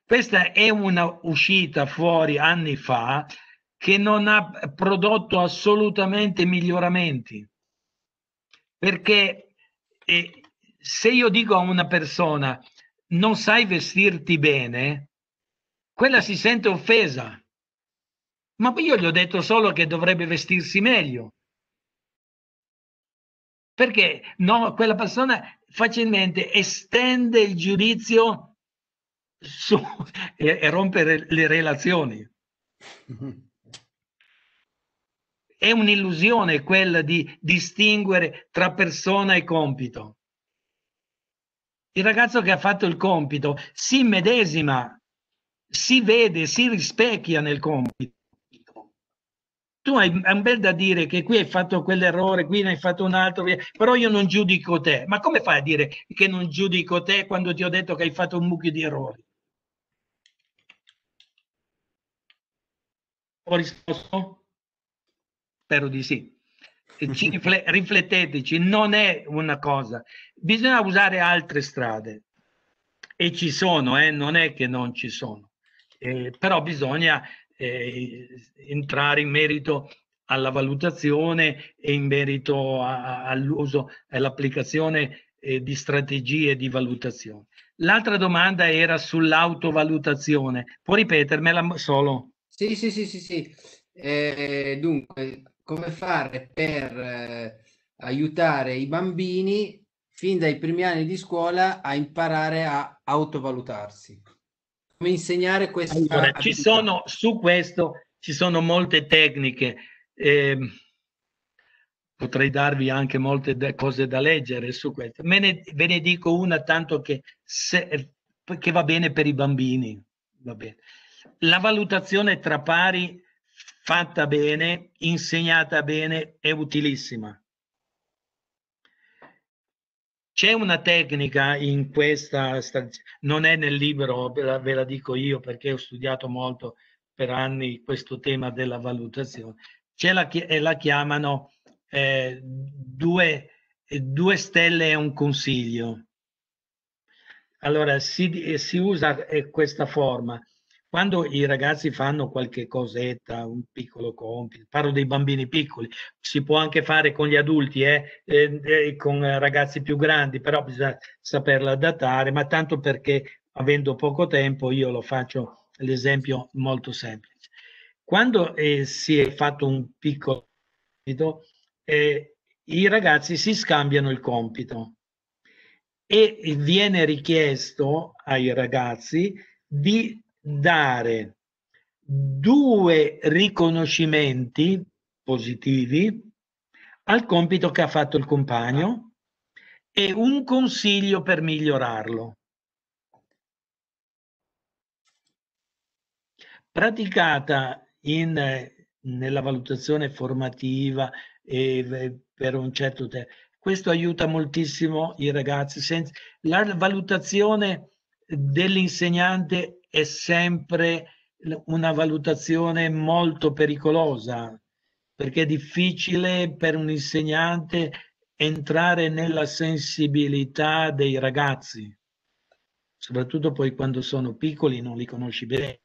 S3: Questa è una uscita fuori anni fa che non ha prodotto assolutamente miglioramenti, perché se io dico a una persona non sai vestirti bene, quella si sente offesa, ma io gli ho detto solo che dovrebbe vestirsi meglio, perché no, quella persona facilmente estende il giudizio su, e rompe le relazioni. È un'illusione quella di distinguere tra persona e compito. Il ragazzo che ha fatto il compito si medesima, si vede, si rispecchia nel compito. Tu hai un bel da dire che qui hai fatto quell'errore, qui ne hai fatto un altro, però io non giudico te. Ma come fai a dire che non giudico te quando ti ho detto che hai fatto un mucchio di errori? Ho risposto? Spero di sì. Rifletteteci, non è una cosa. Bisogna usare altre strade. E ci sono, non è che non ci sono. Però bisogna entrare in merito alla valutazione e in merito all'uso e all'applicazione di strategie di valutazione. L'altra domanda era sull'autovalutazione. Può ripetermela solo?
S1: Sì, sì, sì, sì, sì. Dunque, come fare per aiutare i bambini fin dai primi anni di scuola a imparare a autovalutarsi? Come insegnare questa
S3: Allora,
S1: abilità?
S3: su questo ci sono molte tecniche. Potrei darvi anche molte cose da leggere su questo. Ve ne dico una tanto che va bene per i bambini. Va bene. La valutazione tra pari fatta bene, insegnata bene, è utilissima. C'è una tecnica in questa, non è nel libro, ve la dico io perché ho studiato molto per anni questo tema della valutazione. La chiamano due stelle e un consiglio. Allora si usa questa forma. Quando i ragazzi fanno qualche cosetta, un piccolo compito, parlo dei bambini piccoli, si può anche fare con gli adulti, con ragazzi più grandi, però bisogna saperla adattare, ma tanto perché avendo poco tempo io lo faccio l'esempio molto semplice. Quando si è fatto un piccolo compito, i ragazzi si scambiano il compito e viene richiesto ai ragazzi di dare 2 riconoscimenti positivi al compito che ha fatto il compagno e un consiglio per migliorarlo. Praticata nella valutazione formativa per un certo tempo. Questo aiuta moltissimo i ragazzi. La valutazione dell'insegnante è sempre una valutazione molto pericolosa, perché è difficile per un insegnante entrare nella sensibilità dei ragazzi, soprattutto poi quando sono piccoli non li conosci bene.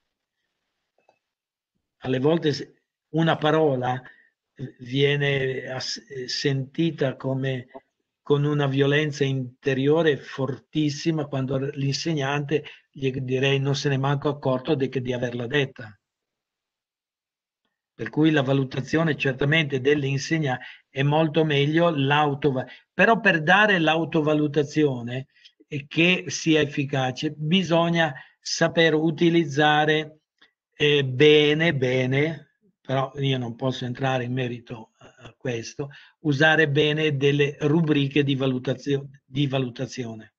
S3: Alle volte una parola viene sentita come con una violenza interiore fortissima quando l'insegnante gli direi non se ne è manco accorto di averla detta. Per cui la valutazione certamente dell'insegnante è molto meglio però per dare l'autovalutazione e che sia efficace bisogna saper utilizzare bene, però io non posso entrare in merito a questo, usare bene delle rubriche di valutazione.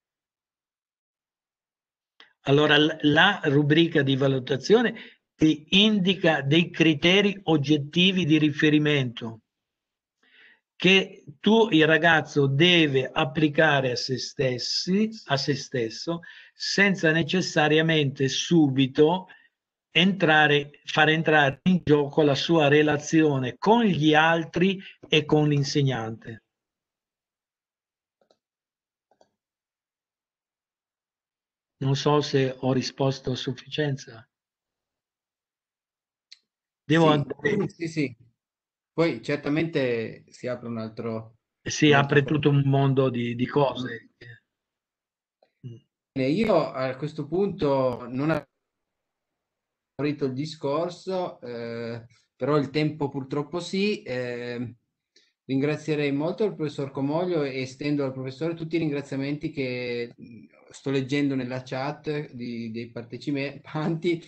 S3: Allora, la rubrica di valutazione ti indica dei criteri oggettivi di riferimento che il ragazzo deve applicare a se stesso, senza necessariamente subito fare entrare in gioco la sua relazione con gli altri e con l'insegnante. Non so se ho risposto a sufficienza. Devo andare.
S1: Sì. Poi certamente si apre
S3: Si
S1: un altro
S3: apre tutto un mondo di cose.
S1: Io a questo punto non ho finito il discorso, però il tempo purtroppo sì. Ringrazierei molto il professor Comoglio e estendo al professore tutti i ringraziamenti che sto leggendo nella chat dei partecipanti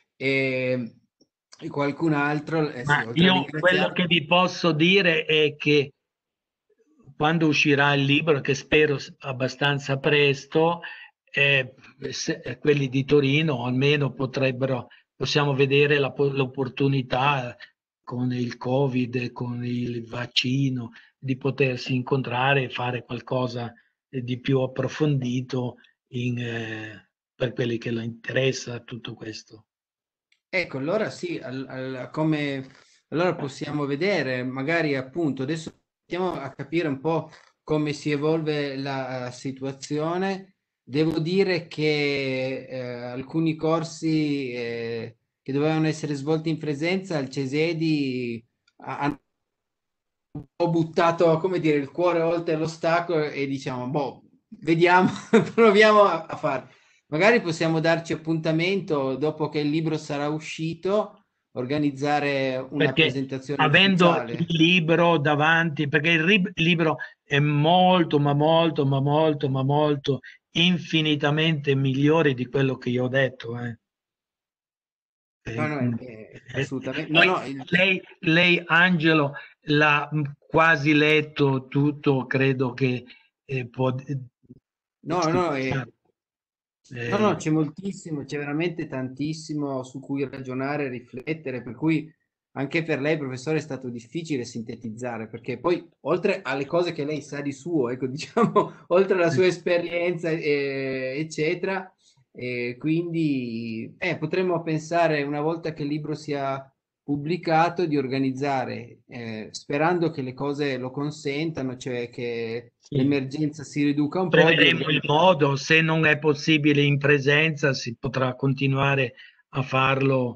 S1: e qualcun altro, sì,
S3: Ma
S1: oltre a
S3: io quello
S1: ringraziarlo.
S3: che vi posso dire è che quando uscirà il libro, che spero abbastanza presto, quelli di Torino almeno possiamo vedere l'opportunità con il Covid e con il vaccino di potersi incontrare e fare qualcosa di più approfondito per quelli che lo interessa tutto questo.
S1: Ecco, allora sì, allora possiamo vedere, magari appunto, adesso andiamo a capire un po' come si evolve la situazione. Devo dire che alcuni corsi che dovevano essere svolti in presenza al Cesedi hanno un po' buttato, come dire, il cuore oltre l'ostacolo e diciamo, boh, vediamo, proviamo a fare. Magari possiamo darci appuntamento dopo che il libro sarà uscito, organizzare una
S3: Perché
S1: presentazione
S3: avendo il
S1: ufficiale.
S3: libro davanti, perché il libro è molto, ma molto infinitamente migliore di quello che io ho detto.
S1: No, no,
S3: Eh,
S1: assolutamente. No,
S3: Poi
S1: no,
S3: lei, Angelo, l'ha quasi letto tutto, credo che può
S1: no, no, no, no,
S3: eh,
S1: c'è moltissimo, c'è veramente tantissimo su cui ragionare, riflettere, per cui anche per lei, professore, è stato difficile sintetizzare, perché poi oltre alle cose che lei sa di suo, ecco, diciamo, oltre alla sua esperienza, eccetera, quindi potremmo pensare una volta che il libro sia pubblicato di organizzare, sperando che le cose lo consentano, cioè che
S3: sì.
S1: l'emergenza si riduca un po', di
S3: Troveremo il
S1: organizzare.
S3: modo, se non è possibile in presenza, si potrà continuare a farlo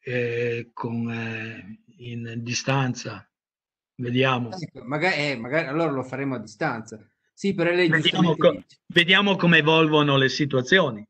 S3: in distanza. Vediamo.
S1: Ecco, magari allora lo faremo a distanza. Sì, però lei
S3: Vediamo,
S1: giustamente dice,
S3: vediamo come evolvono le situazioni.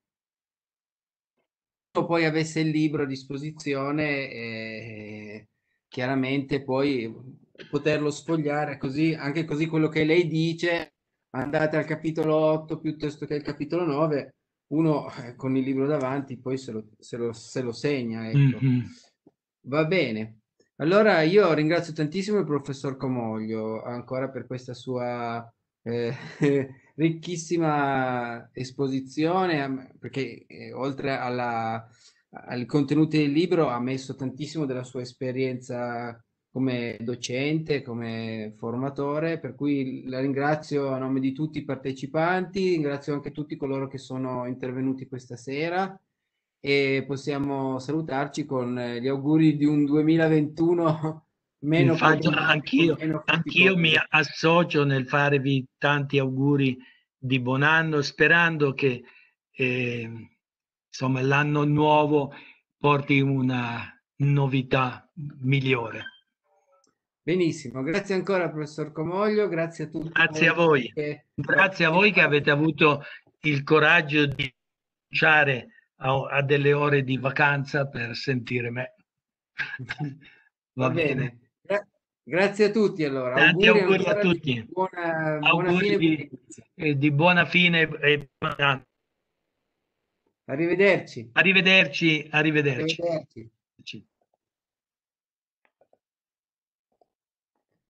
S1: se poi avesse il libro a disposizione, chiaramente poi poterlo sfogliare così, anche così quello che lei dice, andate al capitolo 8 piuttosto che al capitolo 9, uno con il libro davanti poi se lo segna, ecco.
S3: Mhm.
S1: Va bene. Allora io ringrazio tantissimo il professor Comoglio ancora per questa sua eh, ricchissima esposizione, perché oltre ai contenuti del libro ha messo tantissimo della sua esperienza come docente, come formatore, per cui la ringrazio a nome di tutti i partecipanti, ringrazio anche tutti coloro che sono intervenuti questa sera e possiamo salutarci con gli auguri di un 2021 meno
S3: Infatti
S1: problematico, meno
S3: anch'io mi
S1: faticoso.
S3: associo nel farvi tanti auguri di buon anno, sperando che insomma, l'anno nuovo porti una novità migliore.
S1: Benissimo, grazie ancora professor Comoglio, grazie a tutti
S3: Grazie a
S1: voi
S3: voi,
S1: che
S3: grazie a voi che
S1: partecipate.
S3: avete avuto il coraggio di rinunciare a delle ore di vacanza per sentire me.
S1: Va
S3: Va bene?
S1: bene, grazie a tutti allora,
S3: Tanti
S1: auguri
S3: auguri a
S1: ancora di
S3: tutti,
S1: buona
S3: auguri
S1: fine e buon inizio.
S3: di buona fine e buon anno.
S1: Arrivederci.
S3: Arrivederci, arrivederci.
S1: Arrivederci.